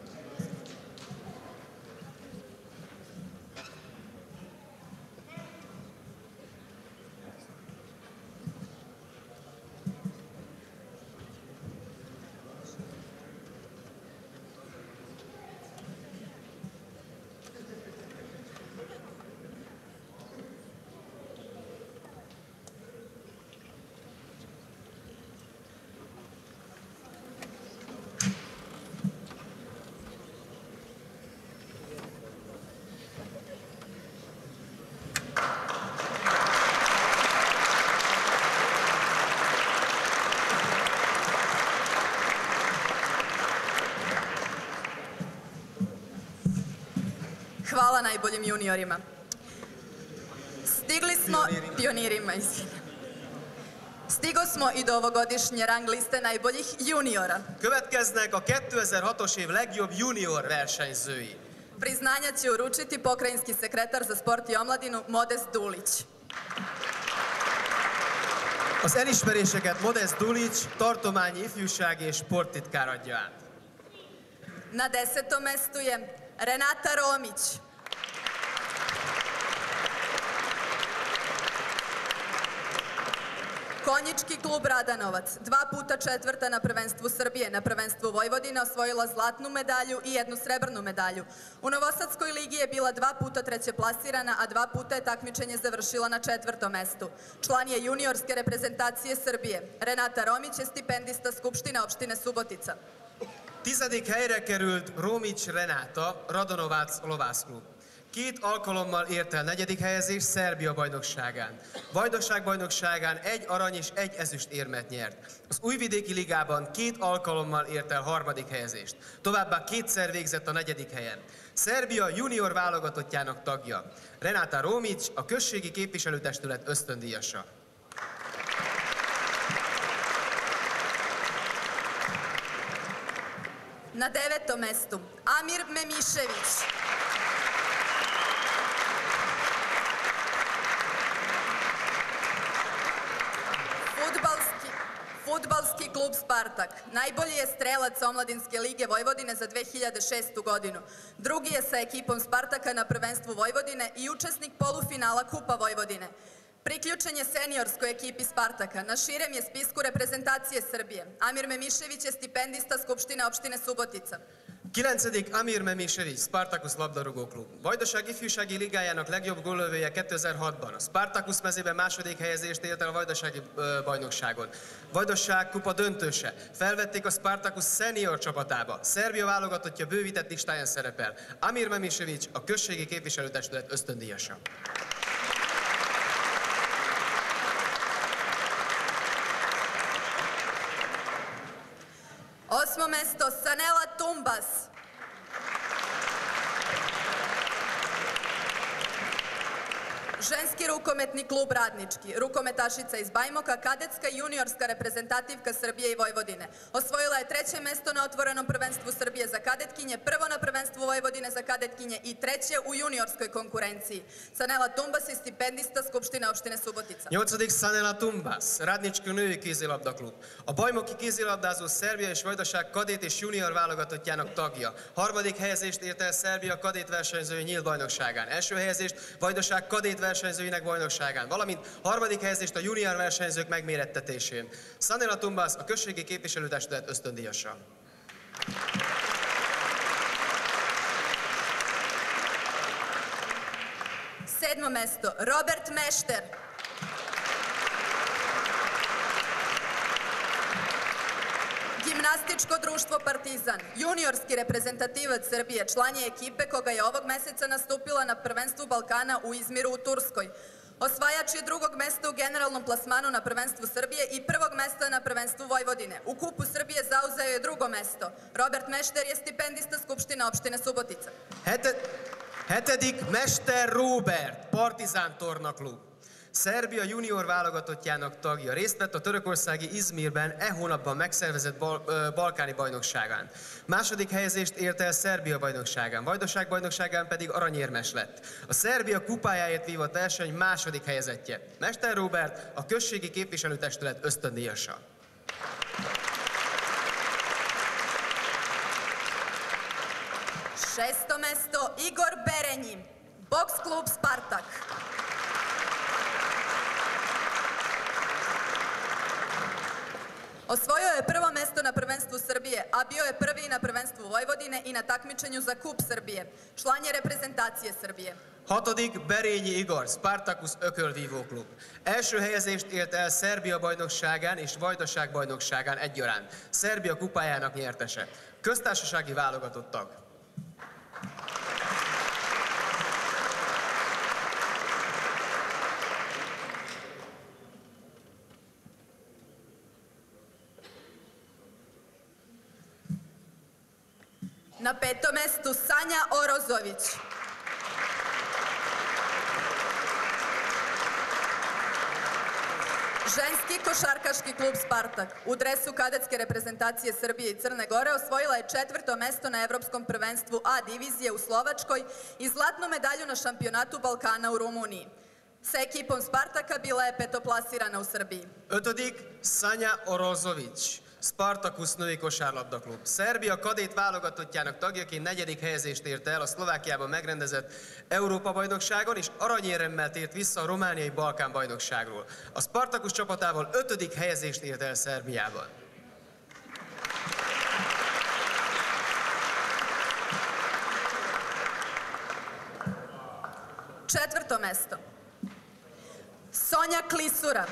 Hvala najboljim juniorima. Stigli smo, pionirima, izvinjam. Stigo smo i do ovogodišnje rang liste najboljih juniora. Következnek a kétezer-hatos év legjobb junior versenyzői. Priznanja će uručiti pokrajinski sekretar za sport i omladinu Modest Dulić. Az elismeréseket Modest Dulić, tartományi ifjúsági és sporttitkár adja át. Na desetom mestu je Renata Romić. Konjički klub Radanovac, dva puta četvrta na prvenstvu Srbije, na prvenstvu Vojvodine osvojila zlatnu medalju i jednu srebrnu medalju. U Novosadskoj ligi je bila dva puta treće plasirana, a dva puta je takmičenje završila na četvrtom mestu. Član je juniorske reprezentacije Srbije. Renata Romić je stipendista Skupštine opštine Subotica. Tizedik helyre került Romić Renáta, Radanovac lovászklub. Két alkalommal ért el negyedik helyezést Szerbia bajnokságán. Vajdaság bajnokságán egy arany és egy ezüst érmet nyert. Az Újvidéki ligában két alkalommal ért el harmadik helyezést. Továbbá kétszer végzett a negyedik helyen. Szerbia junior válogatottjának tagja. Renata Romić, a községi képviselőtestület ösztöndíjasa. Na devetom mestu Amir Memišević. Fudbalski klub Spartak. Najbolji je strelac Omladinske lige Vojvodine za dve hiljade šestu godinu. Drugi je sa ekipom Spartaka na prvenstvu Vojvodine i učesnik polufinala Kupa Vojvodine. Priključen je seniorskoj ekipi Spartaka. Na širem je spisku reprezentacije Srbije. Amir Memišević je stipendista Skupštine opštine Subotica. kilencedik Amir Memisevic, Spartacus labdarúgó klub. Vajdaság ifjúsági ligájának legjobb góllövője kétezer-hatban. A Spartacus mezében második helyezést ért el a Vajdasági bajnokságon. Vajdaság kupa döntőse. Felvették a Spartacus senior csapatába. Szerbia válogatottja bővített listáján szerepel. Amir Memisevic a községi képviselőtestület ösztöndíjasa. Osmo mesto, Sanela Tumbas. Ženski rukometni klub Radnički, rukometašica iz Bajmoka, kadetska i juniorska reprezentativka Srbije i Vojvodine. Osvojila je treće mesto na otvorenom prvenstvu Srbije za kadetkinje, prvo na prvenstvu Vojvodine za kadetkinje i treće u juniorskoj konkurenciji. Sanela Tumbas je stipendista Skupštine opštine Subotica. nyolcadik Sanela Tumbas, Radnički női kézilabda klub. A bajnoki kézilabdázó Szerbia és Vajdaság kadét és junior válogatottjának tagja. Harmadik helyezést ért el Szerbia kadét versenyzői nyílt bajnokságán. Első helyezést Vajdaság kadét versenyzőinek bajnokságán, valamint harmadik helyezést a junior versenyzők megmérettetésén. Sanela Tumbas a községi képviselőtestület ösztöndíjasa. Sedmo mesto, Robert Mešter. Gimnastičko društvo Partizan, juniorski reprezentativac Srbije, član je ekipe koga je ovog meseca nastupila na prvenstvu Balkana u Izmiru u Turskoj. Osvajač je drugog mesta u generalnom plasmanu na prvenstvu Srbije i prvog mesta na prvenstvu Vojvodine. U kupu Srbije zauzeo je drugo mesto. Robert Mešter je stipendista Skupštine opštine Subotica. Hete, hetedik Mester Róbert, Partizán torna klub. Szerbia junior válogatottjának tagja. Részt vett a törökországi Izmirben e hónapban megszervezett bal, ö, balkáni bajnokságán. Második helyezést ért el Szerbia bajnokságán, Vajdaság bajnokságán pedig aranyérmes lett. A Szerbia kupájáért vívott verseny második helyezettje. Mester Róbert a községi képviselőtestület ösztöndíjasa. Šesto mesto, Igor Berenji, boks klub Spartak. Osvojio je prvo mesto na prvenstvu Srbije, a bio je prvi na prvenstvu Vojvodine i na takmičenju za kup Srbije. Član je reprezentacije Srbije. Hatodik Berényi Igor, Spartacus ökölvívó klub. Első helyezést ért el Szerbia bajnokságán és Vajdaság bajnokságán egyaránt. Szerbia kupájának nyertese. Köztársasági válogatott tag. Na petom mestu Sanja Orozović. Ženski košarkaški klub Spartak u dresu kadetske reprezentacije Srbije i Crne Gore osvojila je četvrto mesto na Evropskom prvenstvu A divizije u Slovačkoj i zlatnu medalju na šampionatu Balkana u Rumuniji. Sa ekipom Spartaka bila je petoplasirana u Srbiji. Ötödik Sanja Orozović, Spartacus női kosárlabda klub. Szerbia kadét válogatottjának tagjaként negyedik helyezést ért el a Szlovákiában megrendezett Európa-bajnokságon, és aranyéremmel tért vissza a romániai Balkán-bajnokságról. A Spartacus csapatával ötödik helyezést ért el Szerbiában. Četvrto mesto. Sonja Klisura.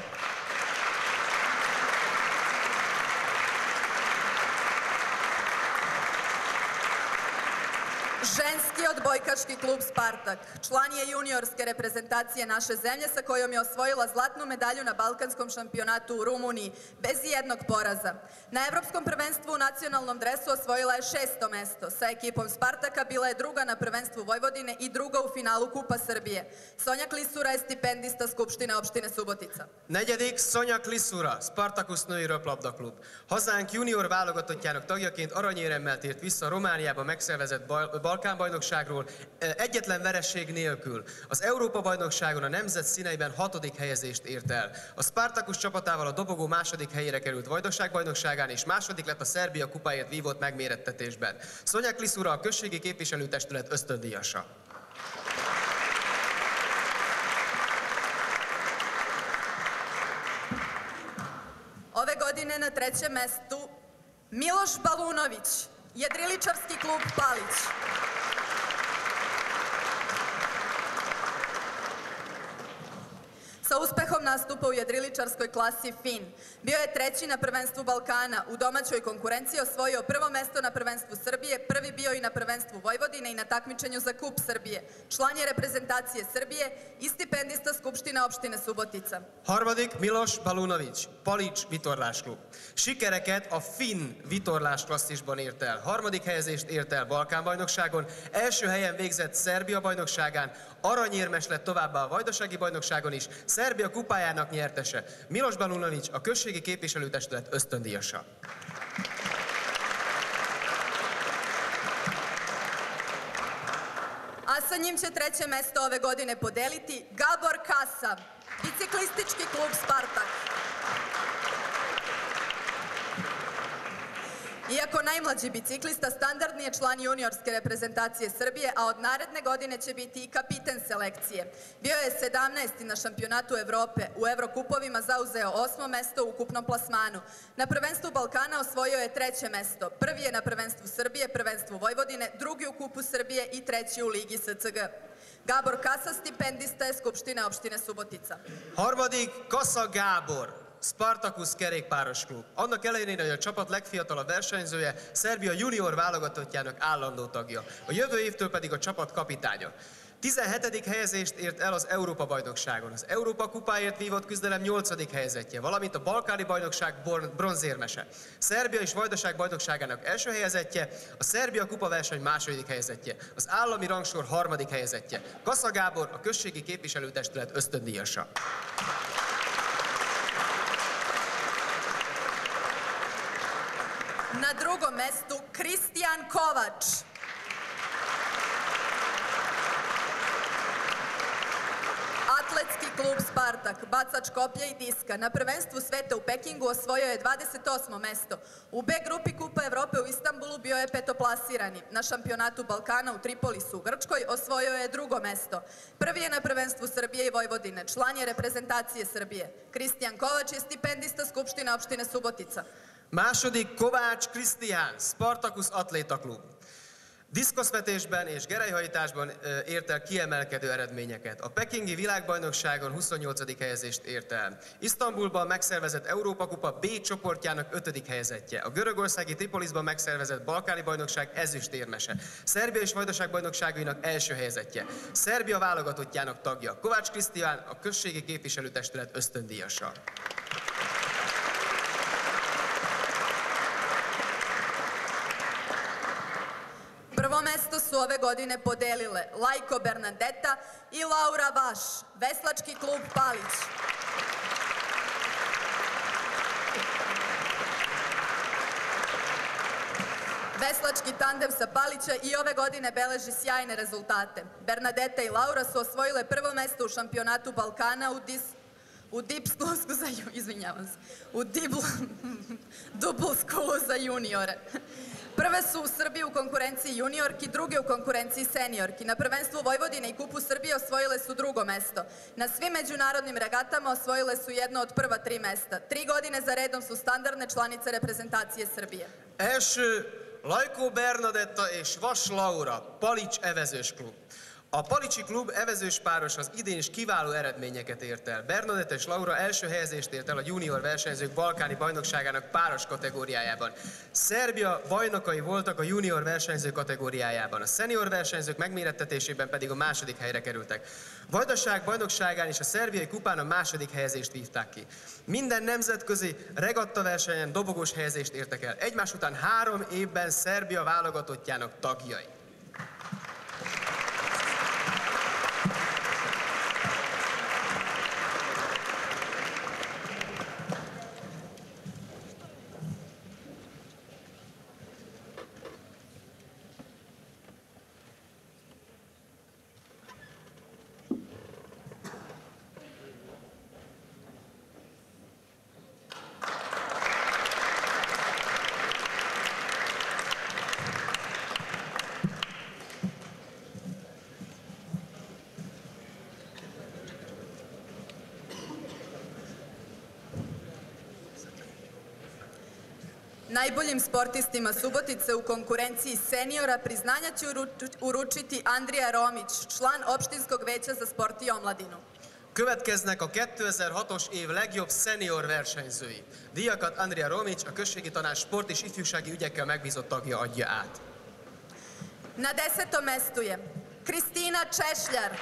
Ženski odbojkaški klub Spartak. Član je juniorske reprezentacije naše zemlje sa kojom je osvojila zlatnu medalju na Balkanskom šampionatu u Rumuniji bez jednog poraza. Na Evropskom prvenstvu u nacionalnom dresu osvojila je šesto mesto. Sa ekipom Spartaka bila je druga na prvenstvu Vojvodine i druga u finalu Kupa Srbije. Sonja Klisura je stipendista Skupštine opštine Subotica. Negyedik Sonja Klisura, Spartacus női röplabda klub. Hazánk junior válogatottjának tagjaként aranyéremmel tért vissza a Romániában megszervezett Balkán-bajnokságról egyetlen vereség nélkül. Az Európa-bajnokságon a nemzet színeiben hatodik helyezést ért el. A Spartacus csapatával a dobogó második helyére került Vajdaság-bajnokságán, és második lett a Szerbia kupáért vívott megmérettetésben. Sonja Klisura a községi képviselőtestület ösztöndíjasa. Ove godine na trećem mestu Miloš Balunović, Jedriličarski klub Palić. Sa uspehom nastupa u jedriličarskoj klasi Fin. Bio je treći na prvenstvu Balkana. U domaćoj konkurenciji osvojio prvo mesto na prvenstvu Srbije, prvi bio i na prvenstvu Vojvodine i na takmičenju za Kup Srbije. Član je reprezentacije Srbije i stipendista Skupštine opštine Subotica. Harmadik Milos Balunovics, Palics vitorlásklub. Sikereket a finn vitorlás klasszisban ért el. Harmadik helyezést ért el Balkánbajnokságon, első helyen végzett Szerbia bajnokságán, aranyérmes lett továbbá a Vajdasági bajnokságon is, Szerbia kupájának nyertese. Milos Balunovics, a községi képviselőtestület ösztöndíjasa. A sa njim će treće mesto ove godine podeliti Gabor Kasa, biciklistički klub Spartak. Iako najmlađi biciklista, standardni je član juniorske reprezentacije Srbije, a od naredne godine će biti i kapiten selekcije. Bio je sedamnaesti na šampionatu Evrope, u Evrokupovima zauzeo osmo mesto u ukupnom plasmanu. Na prvenstvu Balkana osvojio je treće mesto. Prvi je na prvenstvu Srbije, prvenstvu Vojvodine, drugi u Kupu Srbije i treći u Ligi S C G. Gabor Kasa, stipendista je Skupštine opštine Subotica. Harmadik Kassa Gábor, Spartacus kerékpáros klub. Annak ellenére, hogy a csapat legfiatalabb versenyzője, Szerbia junior válogatottjának állandó tagja. A jövő évtől pedig a csapat kapitánya. tizenhetedik helyezést ért el az Európa-bajnokságon. Az Európa-kupáért vívott küzdelem nyolcadik helyezettje, valamint a balkáni bajnokság bronzérmese. Szerbia és Vajdaság bajnokságának első helyezettje, a Szerbia kupaverseny második helyezettje, az állami rangsor harmadik helyezettje. Kassa Gábor, a községi képviselőtestület ösztöndíjasa. Na drugom mestu Kristijan Kovač. Atletski klub Spartak, bacač koplja i diska. Na prvenstvu sveta u Pekingu osvojio je dvadeset osmo mesto. U B grupi Kupa Evrope u Istanbulu bio je petoplasirani. Na šampionatu Balkana u Tripolisu u Grčkoj osvojio je drugo mesto. Prvi je na prvenstvu Srbije i Vojvodine. Član je reprezentacije Srbije. Kristijan Kovač je stipendista Skupštine opštine Subotica. Második Kovács Krisztián, Spartacus Atléta Klub. Diszkoszvetésben és gerelyhajtásban ért el kiemelkedő eredményeket. A pekingi világbajnokságon huszonnyolcadik helyezést ért el. Isztambulban megszervezett Európa-kupa B csoportjának ötödik helyezettje. A görögországi Tripolisban megszervezett balkáni bajnokság ezüstérmese. Szerbia és Vajdaság bajnokságainak első helyezettje. Szerbia válogatottjának tagja. Kovács Krisztián, a községi képviselőtestület ösztöndíjasa. Prvo mesto su ove godine podelile Lajko Bernadeta i Laura Vaš, veslački klub Palić. Veslački tandem sa Palića i ove godine beleži sjajne rezultate. Bernadeta i Laura su osvojile prvo mesto u šampionatu Balkana u dis... u dipsku za... izvinjavam se. U diblu... dublsku za juniore. Prve su u Srbiji u konkurenciji juniorki, druge u konkurenciji seniorki. Na prvenstvu Vojvodine i Kupu Srbije osvojile su drugo mesto. Na svim međunarodnim regatama osvojile su jedno od prva tri mesta. Tri godine za redom su standardne članice reprezentacije Srbije. Első Lajko Bernadetta és Vas Laura, Palics evezős klub. A Palicsi klub evezős páros az idén is kiváló eredményeket ért el. Bernadetta és Laura első helyezést ért el a junior versenyzők balkáni bajnokságának páros kategóriájában. Szerbia bajnokai voltak a junior versenyző kategóriájában. A senior versenyzők megmérettetésében pedig a második helyre kerültek. Vajdaság bajnokságán és a szerbiai kupán a második helyezést vívták ki. Minden nemzetközi regattaversenyen dobogós helyezést értek el. Egymás után három évben Szerbia válogatottjának tagjai. Najboljim sportistima Subotice u konkurenciji seniora priznanja će uručiti Andrija Romić, član opštinskog veća za sport i omladinu. Következnek a kétezer-hatos év legjobb szenior versenyzői. Díjakat Andrija Romić, a községi tanács sport és ifjúsági ügyekkel megbízott tagja adja át. Na desetom mestu je Kristina Češljar.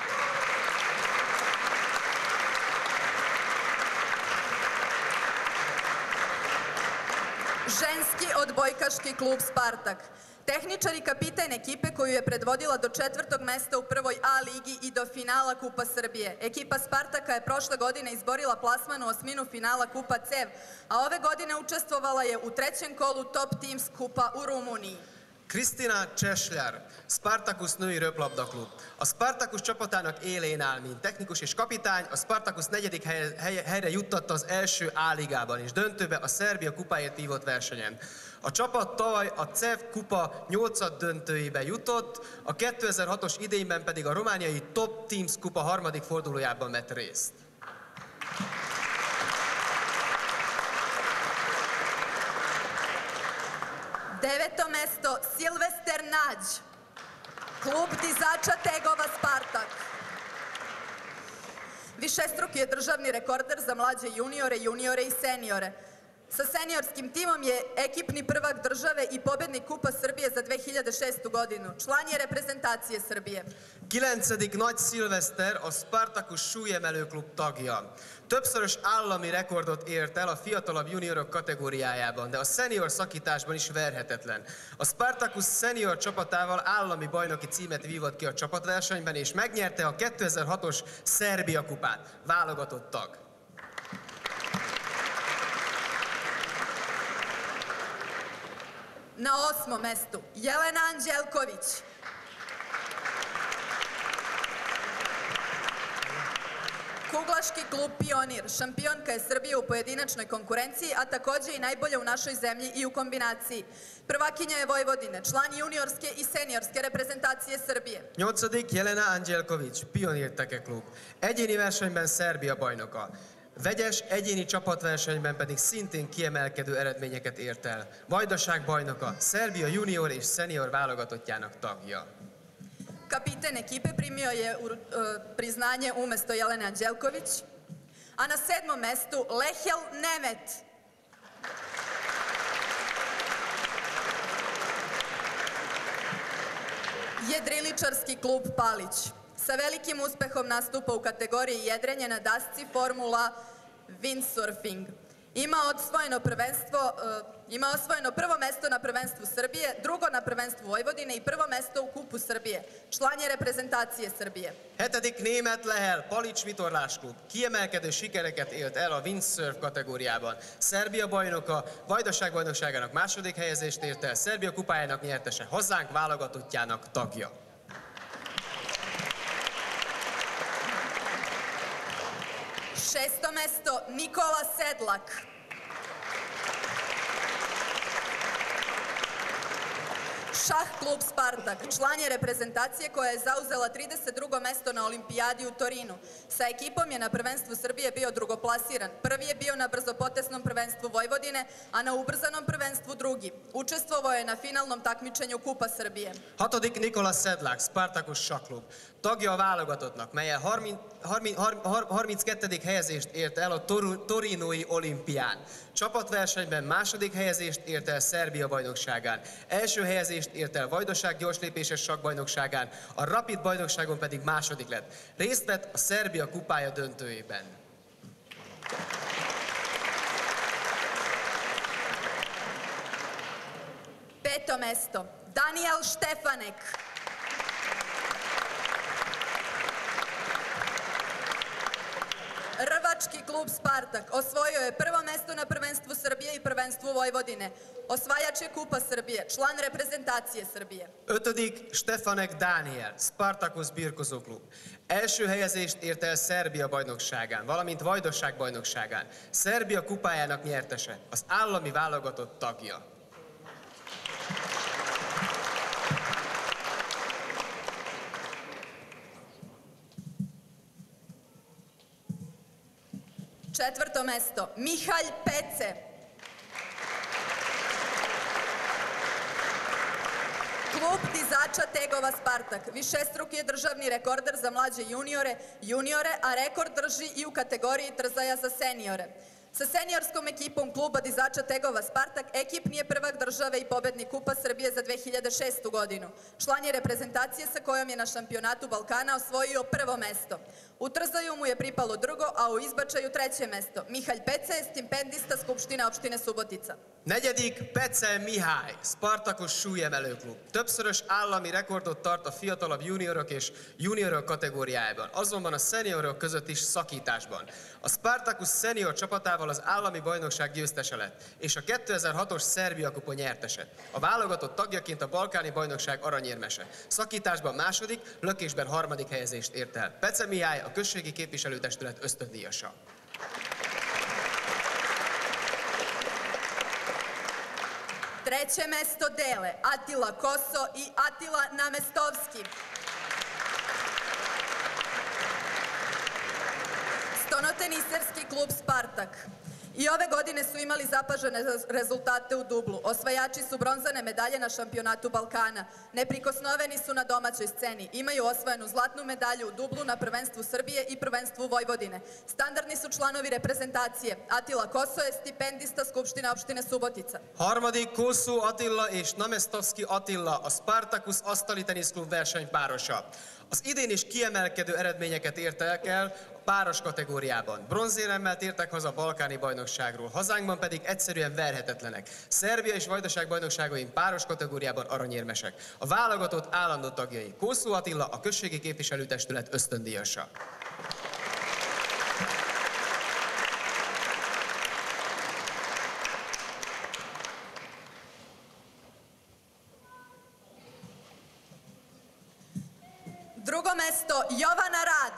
Ženski odbojkaški klub Spartak. Tehničar i kapitan ekipe koju je predvodila do četvrtog mesta u prvoj A ligi i do finala Kupa Srbije. Ekipa Spartaka je prošle godine izborila plasman u osminu finala Kupa C E V, a ove godine učestvovala je u trećem kolu Top Teams Kupa u Rumuniji. Kristina Csesler, Spartacus női röplabdaklub. A Spartacus csapatának élén áll, mint technikus és kapitány, a Spartacus negyedik hely, hely, helyre juttatta az első A-ligában, és döntőbe a Szerbia kupáért vívott versenyen. A csapat tavaly a C E V kupa nyolcad döntőjébe jutott, a kétezer-hatos idényben pedig a romániai Top Teams kupa harmadik fordulójában vett részt. Deveto mesto Silvester Nađ, klub dizača tegova Spartak. Višestruki je državni rekorder za mlađe juniore, juniore i seniore. Sa seniorskim timom je ekipni prvak države i pobednik Kupa Srbije za dve hiljade šestu godinu. Član je reprezentacije Srbije. kilencedik Nagy Szilveszter a Spartacus súlyemelőklub tagja. Többszörös állami rekordot ért el a fiatalabb juniorok kategóriájában, de a senior szakításban is verhetetlen. A Spartacus senior csapatával állami bajnoki címet vívott ki a csapatversenyben, és megnyerte a kétezer-hatos Szerbia kupát. Válogatott tag. Na osmom mestu Jelena Anđelković. Kuglaški klub Pionir, šampionka je Srbije u pojedinačnoj konkurenciji, a takođe i najbolja u našoj zemlji i u kombinaciji. Prvakinja je Vojvodine, član juniorske i seniorske reprezentacije Srbije. nyolcadik Jelena Anđelković, Pionir tekeklub. Egyéni versenyben Szerbia bajnoka. Vegyes egyéni csapatversenyben pedig szintén kiemelkedő eredményeket ért el. Vajdaság bajnoka, Szerbia junior és senior válogatottjának tagja. Kapiten ekipe primio je uh, priznanje umesto Jelene Anđelković, a na sedmom mestu Lehel Nemet. Jedriličarski klub Palić. Sa velikim uspehom nastupa u kategoriji jedrenje na dasci Formula Windsurfing. Ima osvojeno prvenstvo, uh, ima osvojeno prvo mesto na prvenstvu Srbije, drugo na prvenstvu Vojvodine i prvo mesto u Kupu Srbije. Član je reprezentacije Srbije. Hetedik Német Lehel, Palics vitorlásklub. Kiemelkedő sikereket élt el a windsurf kategóriában. Szerbia bajnoka, Vajdaság bajnokságának második helyezést ért el, Szerbia kupájának nyertese, hazánk válogatottjának tagja. Šesto mesto Nikola Sedlak. Šah klub Spartak, član je reprezentacije koja je zauzela trideset drugo mesto na olimpijadi u Torinu. Sa ekipom je na prvenstvu Srbije bio drugoplasiran. Prvi je bio na brzopotesnom prvenstvu Vojvodine, a na ubrzanom prvenstvu drugi. Učestvovao je na finalnom takmičenju Kupa Srbije. Hatodik Nikola Sedlák, Spartacus sakklub. Tagja a válogatottnak, melyen harminckettedik helyezést ért el a torinói olimpián. Csapatversenyben második helyezést ért el Szerbia bajnokságán. Első helyezést ért el Vajdaság gyorslépéses sakkbajnokságán, a Rapid bajnokságon pedig második lett. Részt vett a Szerbia kupája döntőjében. Peto mesto Daniel Štefanek. Rvački klub Spartak osvojio je prvo mesto na prvenstvu Srbije i prvenstvu Vojvodine. Osvajač je Kupa Srbije, član reprezentacije Srbije. Ötödik Stefanek Dániel, Spartacus birkozóklub. Első helyezést ért el Szerbia bajnokságán, valamint Vajdaság bajnokságán. Szerbia kupájának nyertese, az állami válogatott tagja. Četvrto mesto Mihalj Pece. Klub dizača tegova Spartak višestruki je državni rekorder za mlađe juniore, juniore, a rekord drži i u kategoriji trzaja za seniore. Sa seniorskom ekipom kluba dizača tegova Spartak ekipni je prvak države i pobednik Kupa Srbije za dve hiljade šestu godinu. Član je reprezentacije sa kojom je na šampionatu Balkana osvojio prvo mesto. U trzaju mu je pripalo drugo, a u izbačaju treće mesto. Mihalj Peca je stipendista Skupštine opštine Subotica. Negyedik Pece Mihály, Spartakus súlyemelőklub. Többszörös állami rekordot tart a fiatalabb juniorok és juniorok kategóriájában, azonban a szeniorok között is szakításban. A Spartakus szenior csapatával az állami bajnokság győztese lett, és a kétezer-hatos Szerbia kupa nyertese. A válogatott tagjaként a balkáni bajnokság aranyérmese. Szakításban második, lökésben harmadik helyezést ért el. Pece Mihály a községi képviselőtestület ösztöndíjasa. Treće mesto dele Atila Koso i Atila Namestovski. Stonoteniserski klub Spartak. I ove godine su imali zapažene rezultate u dublu. Osvajači su bronzane medalje na šampionatu Balkana. Neprikosnoveni su na domaćoj sceni. Imaju osvojenu zlatnu medalju u dublu na prvenstvu Srbije i prvenstvu Vojvodine. Standardni su članovi reprezentacije. Atila Koso je stipendista Skupštine opštine Subotica. Harmadik Kosso Attila és Namestovski Attila, a Spartakus asztali teniszklub versenypárosa. Az idén is kiemelkedő eredményeket értek el a páros kategóriában. Bronzéremmel tértek haza a balkáni bajnokságról, hazánkban pedig egyszerűen verhetetlenek. Szerbia és Vajdaság bajnokságain páros kategóriában aranyérmesek. A válogatott állandó tagjai. Kosso Attila, a községi képviselőtestület ösztöndíjasa. Drugo mesto Jovana Rad.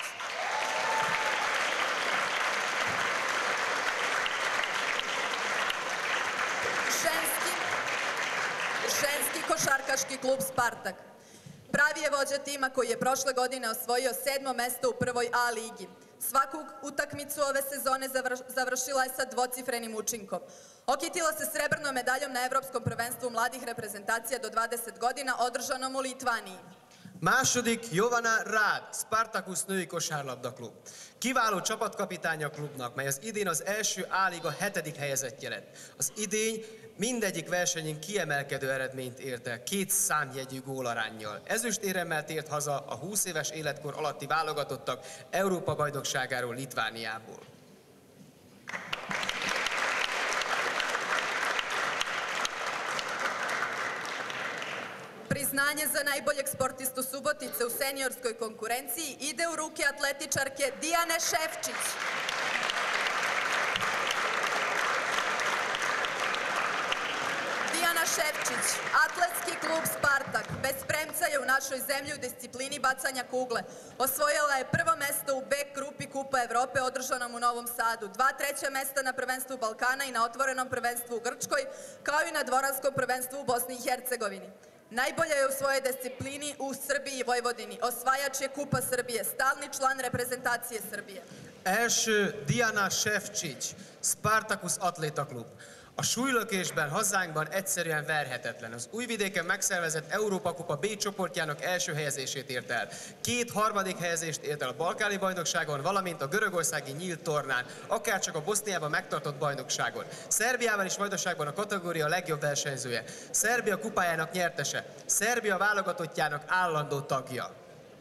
Ženski, ženski košarkaški klub Spartak. Pravi je vođa tima koji je prošle godine osvojio sedmo mesto u prvoj A ligi. Svaku utakmicu ove sezone završila je sa dvocifrenim učinkom. Okitila se srebrnom medaljom na Evropskom prvenstvu mladih reprezentacija do dvadeset godina održanom u Litvaniji. Második Jovana Rád, Spartakus női kosárlabda klub. Kiváló csapatkapitánya a klubnak, mely az idén az első A-liga hetedik helyezettje lett. Az idény mindegyik versenyen kiemelkedő eredményt ért el, két számjegyű gólaránnyal. Ezüstéremmel tért haza a húsz éves életkor alatti válogatottak Európa-bajnokságáról Litvániából. Priznanje za najboljeg sportistu Subotice u seniorskoj konkurenciji ide u ruke atletičarke Dijane Šefčić. Dijana Šefčić, atletski klub Spartak, bez premca je u našoj zemlji u disciplini bacanja kugle. Osvojila je prvo mesto u B grupi Kupa Evrope održanom u Novom Sadu, dva treća mesta na prvenstvu Balkana i na otvorenom prvenstvu u Grčkoj, kao i na dvoranskom prvenstvu u Bosni i Hercegovini. Najbolja je u svojoj disciplini u Srbiji i Vojvodini. Osvajač je Kupa Srbije, stalni član reprezentacije Srbije. Első Dijana Šefčić, Spartakus Atléta Klub. A súlylökésben hazánkban egyszerűen verhetetlen. Az Újvidéken megszervezett Európa-kupa B csoportjának első helyezését ért el. Két harmadik helyezést ért el a balkáni bajnokságon, valamint a görögországi nyílt tornán, akárcsak a Boszniában megtartott bajnokságon. Szerbiában és Vajdaságban a kategória legjobb versenyzője. Szerbia kupájának nyertese. Szerbia válogatottjának állandó tagja.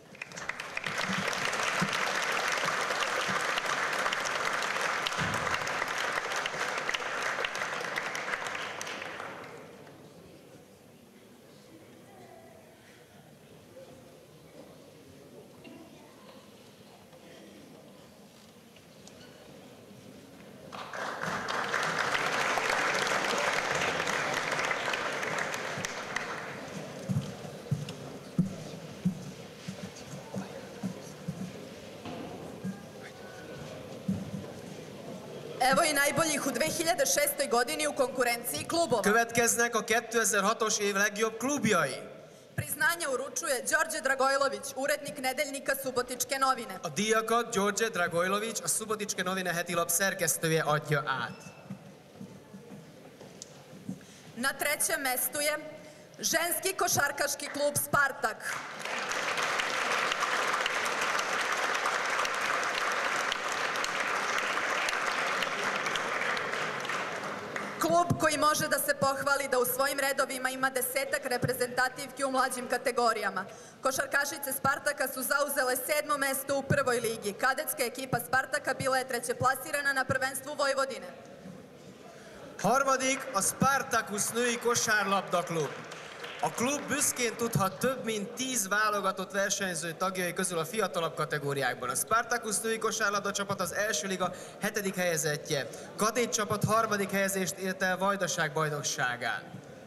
Evo i najboljih u dve hiljade šestoj godini u konkurenciji klubova. Következnek a kétezer-hatos év legjobb klubjai. Priznanje uručuje Đorđe Dragojlović, urednik nedeljnika Subotičke novine. A díjakat Đorđe Dragojlović, a Subotičke novine heti lap szerkesztője adja át. Na trećem mestu je Ženski košarkaški klub Spartak. Klub koji može da se pohvali da u svojim redovima ima desetak reprezentativki u mlađim kategorijama. Košarkašice Spartaka su zauzele sedmo mesto u prvoj ligi. Kadetska ekipa Spartaka bila je treće plasirana na prvenstvu Vojvodine. Harmadik a Spartacus női kosárlabdaklub. A klub büszkén tudhat több mint tíz válogatott versenyző tagjai közül a fiatalabb kategóriákban. A Spartacus női kosárlabda csapat az első liga hetedik helyezettje. Kadét csapat harmadik helyezést ért el Vajdaság bajnokságán.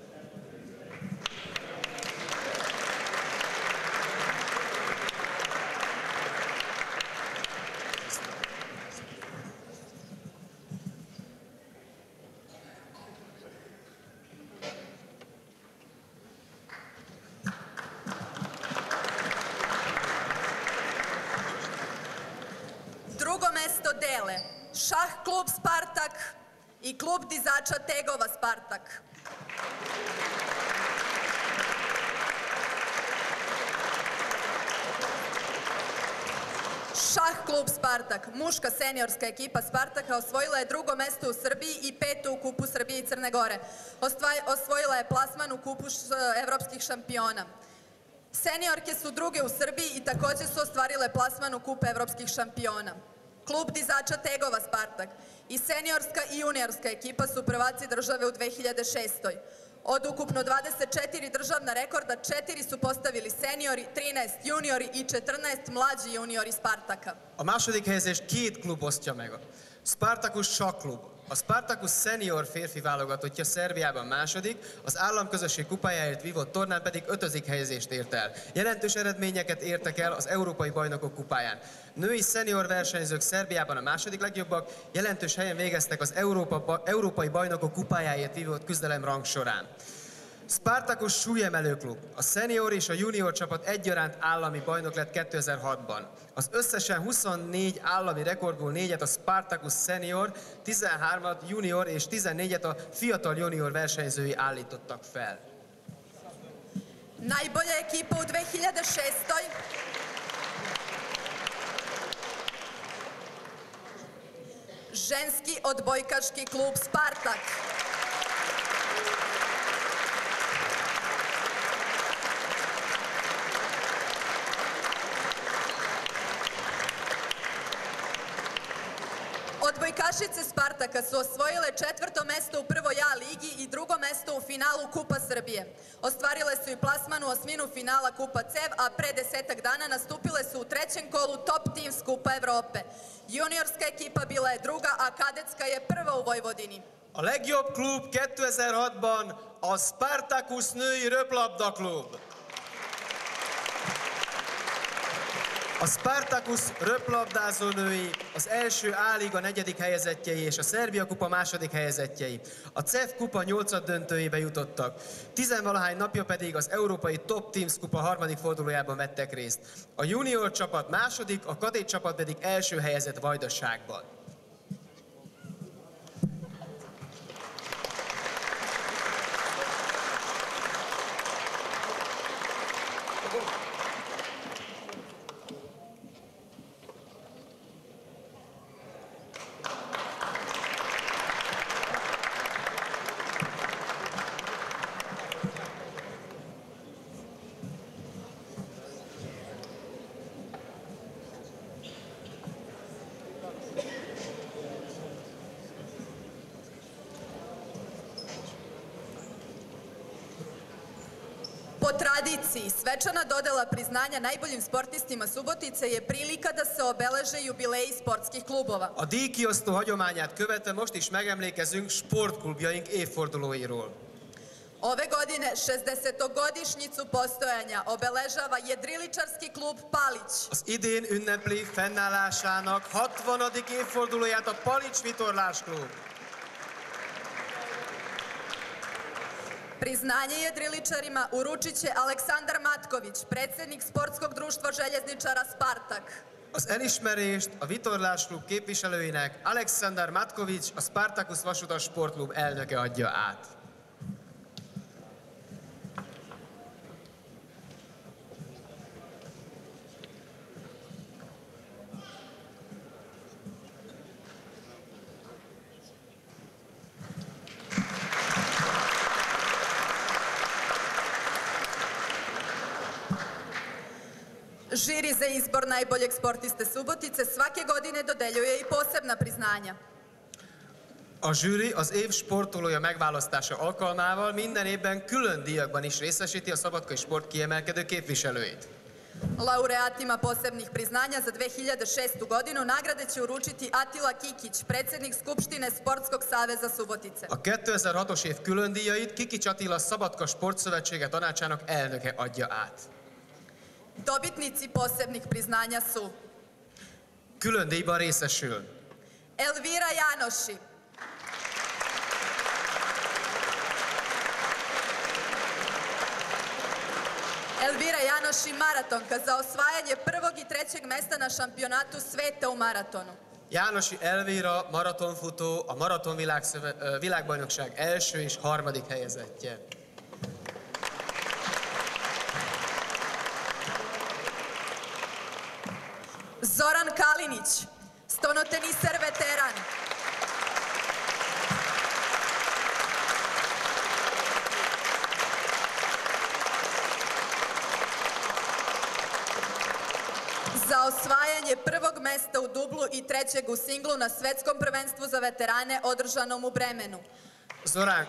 Šah klub Spartak i klub dizača tegova Spartak. Šah klub Spartak, muška seniorska ekipa Spartaka, osvojila je drugo mesto u Srbiji i peto u Kupu Srbije i Crne Gore. Osvojila je plasman u Kupu evropskih šampiona. Seniorke su druge u Srbiji i također su ostvarile plasman u Kupu evropskih šampiona. Klub dizača tegova Spartak i seniorska i juniorska ekipa su prvaci države u dve hiljade šestoj. Od ukupno dvadeset četiri državna rekorda, četiri su postavili seniori, trinaest juniori i četrnaest mlađi juniori Spartaka. A második helyezést két klub osztja meg. Spartacus Sakklub. A Spartacus senior férfi válogatottja Szerbiában második, az államközösség kupájáért vívott tornán pedig ötödik helyezést ért el. Jelentős eredményeket értek el az Európai Bajnokok kupáján. Női szenior versenyzők Szerbiában a második legjobbak, jelentős helyen végeztek az Európa, Európai Bajnokok kupájáért vívott küzdelem rangsorán. Spartacus súlyemelőklub. A szenior és a junior csapat egyaránt állami bajnok lett kétezer-hatban. Az összesen huszonnégy állami rekordból négyet a Spartacus senior, tizenhármat junior és tizennégyet a fiatal junior versenyzői állítottak fel. Najbolja ekipa u dve hiljade šestoj. Ženski odbojkaški klub Spartak. Odbojkašice Spartaka su osvojile četvrto mesto u prvoj A ligi i drugo mesto u finalu Kupa Srbije. Ostvarile su i plasman u osminu finala Kupa C E V, a pre desetak dana nastupile su u trećem kolu Top Teams Kupa Evrope. Juniorska ekipa bila je druga, a kadetska je prva u Vojvodini. A legjobb klub kétezer-hatban a Spartacus női röplabdaklub. A Spartacus röplabdázónői az első A-liga negyedik helyezettjei és a Szerbia kupa második helyezettjei. A C E F kupa nyolcad döntőjébe jutottak. Tizenvalahány napja pedig az Európai Top Teams kupa harmadik fordulójában vettek részt. A junior csapat második, a kadét csapat pedig első helyezett Vajdaságban. Po tradiciji, svečana dodela priznanja najboljim sportistima Subotice je prilika da se obeleže jubileji sportskih klubova. A díjkiosztó hagyományát követve most is megemlékezünk sportklubjaink évfordulóiról. Ove godine šezdesetogodišnjicu postojanja obeležava jedriličarski klub Palić. Az idén ünnepli fennállásának hatvanadik évfordulóját a Palić vitorlás klub. Priznanje jedriličarima uručit će Aleksandar Matković, predsjednik Sportskog društva željezničara Spartak. Az elismerést a vitorlás klub képviselőinek Aleksandar Matković, a Spartacus Vasutas Sportklub elnöke adja át. Žiri za izbor najboljeg sportiste Subotice svake godine dodeljuje i posebna priznanja. A zsűri az év sportolója megválasztása alkalmával minden évben külön díjakban is részesíti a szabadkai sport kiemelkedő képviselőit. Laureatima posebnih priznanja za dve hiljade šestu godinu nagrade će uručiti Atila Kikić, predsjednik Skupštine Sportskog saveza Subotice. A kétezer-hatos év külön díjait Kikics Attila Szabadka Sportszövetsége tanácsának elnöke adja át. Dobitnici posebnih priznanja su Külön díjban részesül Elvira Janoši, Elvira Janoši, maratonka, za osvajanje prvog i trećeg mesta na šampionatu sveta u maratonu. Jánosi Elvira maratonfutó, a maraton világszöve- világbajnokság első és harmadik helyezettje. Zoran Kalinić, stonoteniser veteran. Za osvajanje prvog mesta u dublu i trećeg u singlu na svetskom prvenstvu za veterane održanom u Bremenu. Zoran,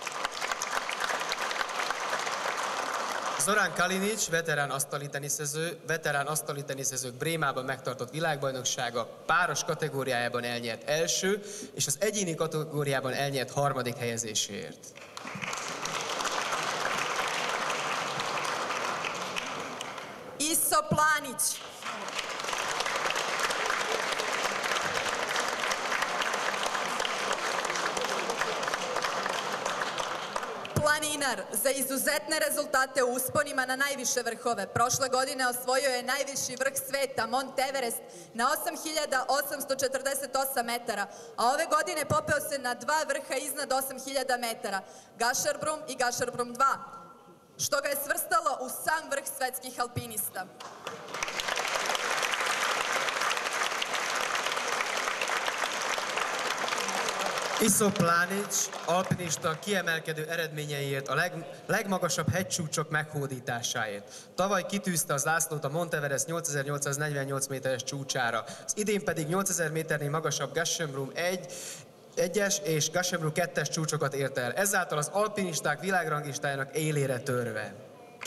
Zoran Kalinic, veterán asztali teniszező, veterán asztali teniszezők Brémában megtartott világbajnoksága páros kategóriájában elnyert első, és az egyéni kategóriában elnyert harmadik helyezéséért. Iso Planić, planinar, za izuzetne rezultate u usponima na najviše vrhove. Prošle godine osvojio je najviši vrh sveta, Mont Everest, na osam hiljada osamsto četrdeset osam metara, a ove godine popeo se na dva vrha iznad osam hiljada metara, Gašerbrum i Gašerbrum dva, što ga je svrstalo u sam vrh svetskih alpinista. Iso Planic, alpinista kiemelkedő eredményeiért, a leg, legmagasabb hegycsúcsok meghódításáért. Tavaly kitűzte az zászlót a Mont Everest nyolcezer-nyolcszáznegyvennyolc méteres csúcsára, az idén pedig nyolcezer méternél magasabb Gašerbrum egy, egyes és Gašerbrum kettes csúcsokat ért el, ezáltal az alpinisták világranglistájának élére törve.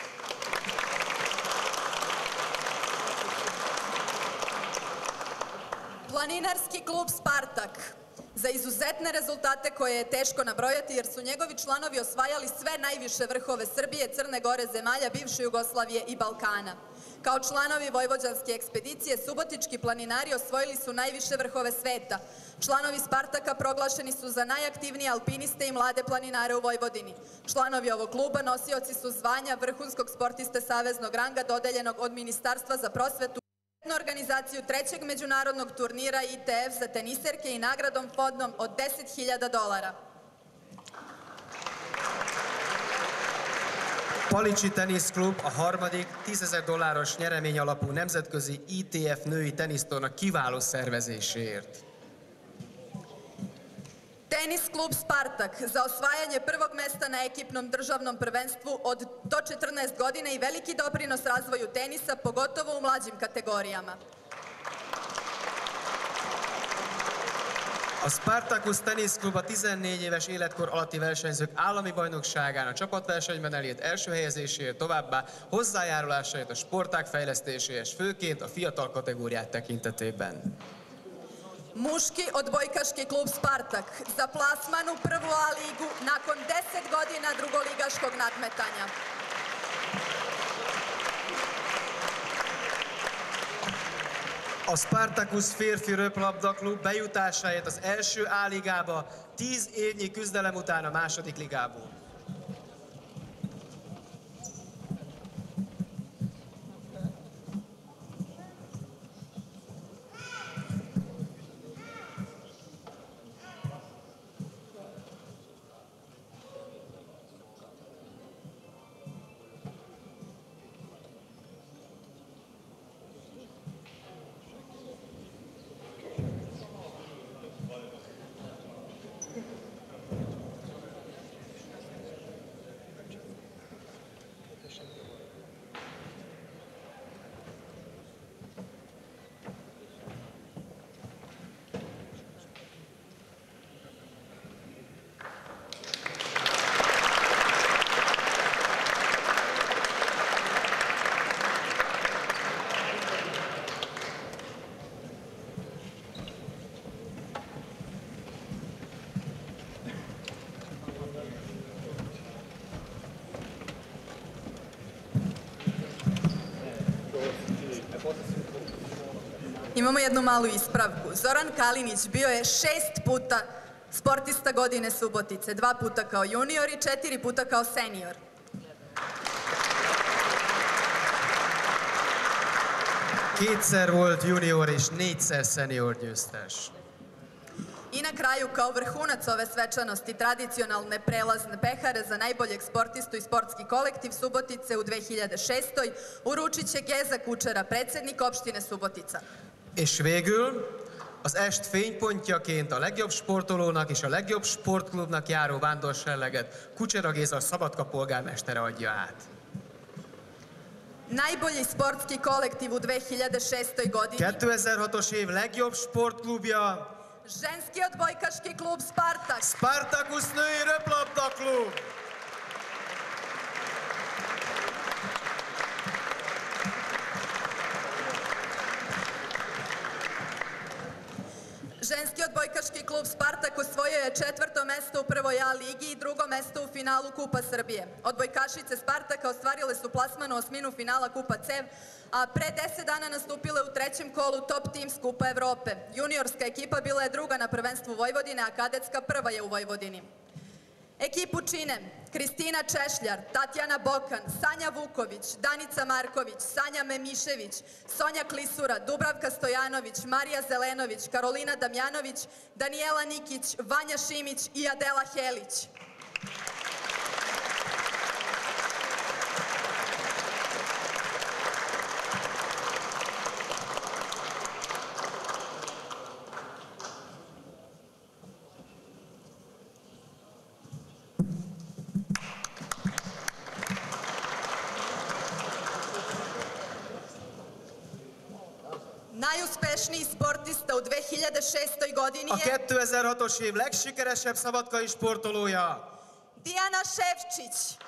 Planinarski klub Spartak, za izuzetne rezultate koje je teško nabrojati jer su njegovi članovi osvajali sve najviše vrhove Srbije, Crne Gore, zemalja bivše Jugoslavije i Balkana. Kao članovi Vojvođanske ekspedicije, subotički planinari osvojili su najviše vrhove sveta. Članovi Spartaka proglašeni su za najaktivnije alpiniste i mlade planinare u Vojvodini. Članovi ovog kluba nosioci su zvanja vrhunskog sportiste saveznog ranga dodeljenog od Ministarstva za prosvetu, organizaciju trećeg međunarodnog turnira I T F za teniserke i nagradom fondom od deset hiljada dolara. Palicsi Teniszklub a harmadik tízezer dolláros nyeremény alapú nemzetközi I T F női tenisztorna kiváló szervezéséért. Tenis klub Spartak za osvajanje prvog mesta na ekipnom državnom prvenstvu od do četrnaest godine i veliki doprinos razvoju tenisa, pogotovo u mlađim kategorijama. A Spartacus Teniszklub a tizennégy éves életkor alatti versenyzők állami bajnokságán a csapatversenyben elért első helyezéséért, továbbá hozzájárulásáért a sportág fejlesztéséhez, főként a fiatal kategóriák tekintetében. Muški odbojkaški klub Spartak za plasman u prvu A ligu nakon deset godina drugoligaškog nadmetanja. A Spartacus férfi röplabdaklub bejutásáért az első A ligába tíz évnyi küzdelem után a második ligából. Imamo jednu malu ispravku. Zoran Kalinić bio je šest puta sportista godine Subotice. Dva puta kao junior i četiri puta kao senior. Kétszer volt junior és négyszer senior győztes. I na kraju, kao vrhunac ove svečanosti, tradicionalne prelazne pehare za najboljeg sportistu i sportski kolektiv Subotice u dve hiljade šestoj uručit će Geza Kučera, predsjednik opštine Subotica. És végül az est fénypontjaként a legjobb sportolónak és a legjobb sportklubnak járó vándorserleget Kucsera Géza Szabadka polgármestere adja át. Najbolji sportski kolektiv u dve hiljade šestoj godini. kétezer-hatos év legjobb sportklubja Ženski odbojkaški klub Spartak. Spartacus női röplabda klub. Ženski odbojkaški klub Spartak osvojio je četvrto mesto u prvoj A ligi i drugo mesto u finalu Kupa Srbije. Odbojkašice Spartaka ostvarile su plasman u osminu finala Kupa C E V, a pre deset dana nastupile u trećem kolu Top Teams Kupa Evrope. Juniorska ekipa bila je druga na prvenstvu Vojvodine, a kadetska prva je u Vojvodini. Ekipu čine Kristina Češljar, Tatjana Bokan, Sanja Vuković, Danica Marković, Sanja Memišević, Sonja Klisura, Dubravka Stojanović, Marija Zelenović, Karolina Damjanović, Danijela Nikić, Vanja Šimić i Adela Helić. Najuspešniji sportista u dve hiljade šestoj godini A je kétezer-hatos év legsikeresebb szabadkai sportolója Dijana Ševčić.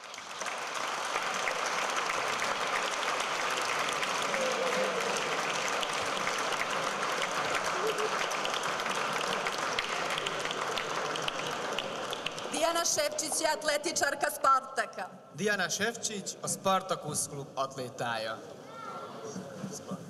Dijana Ševčić je atletičarka Spartaka. Diana Ševčić, a Spartacus klub atlétája.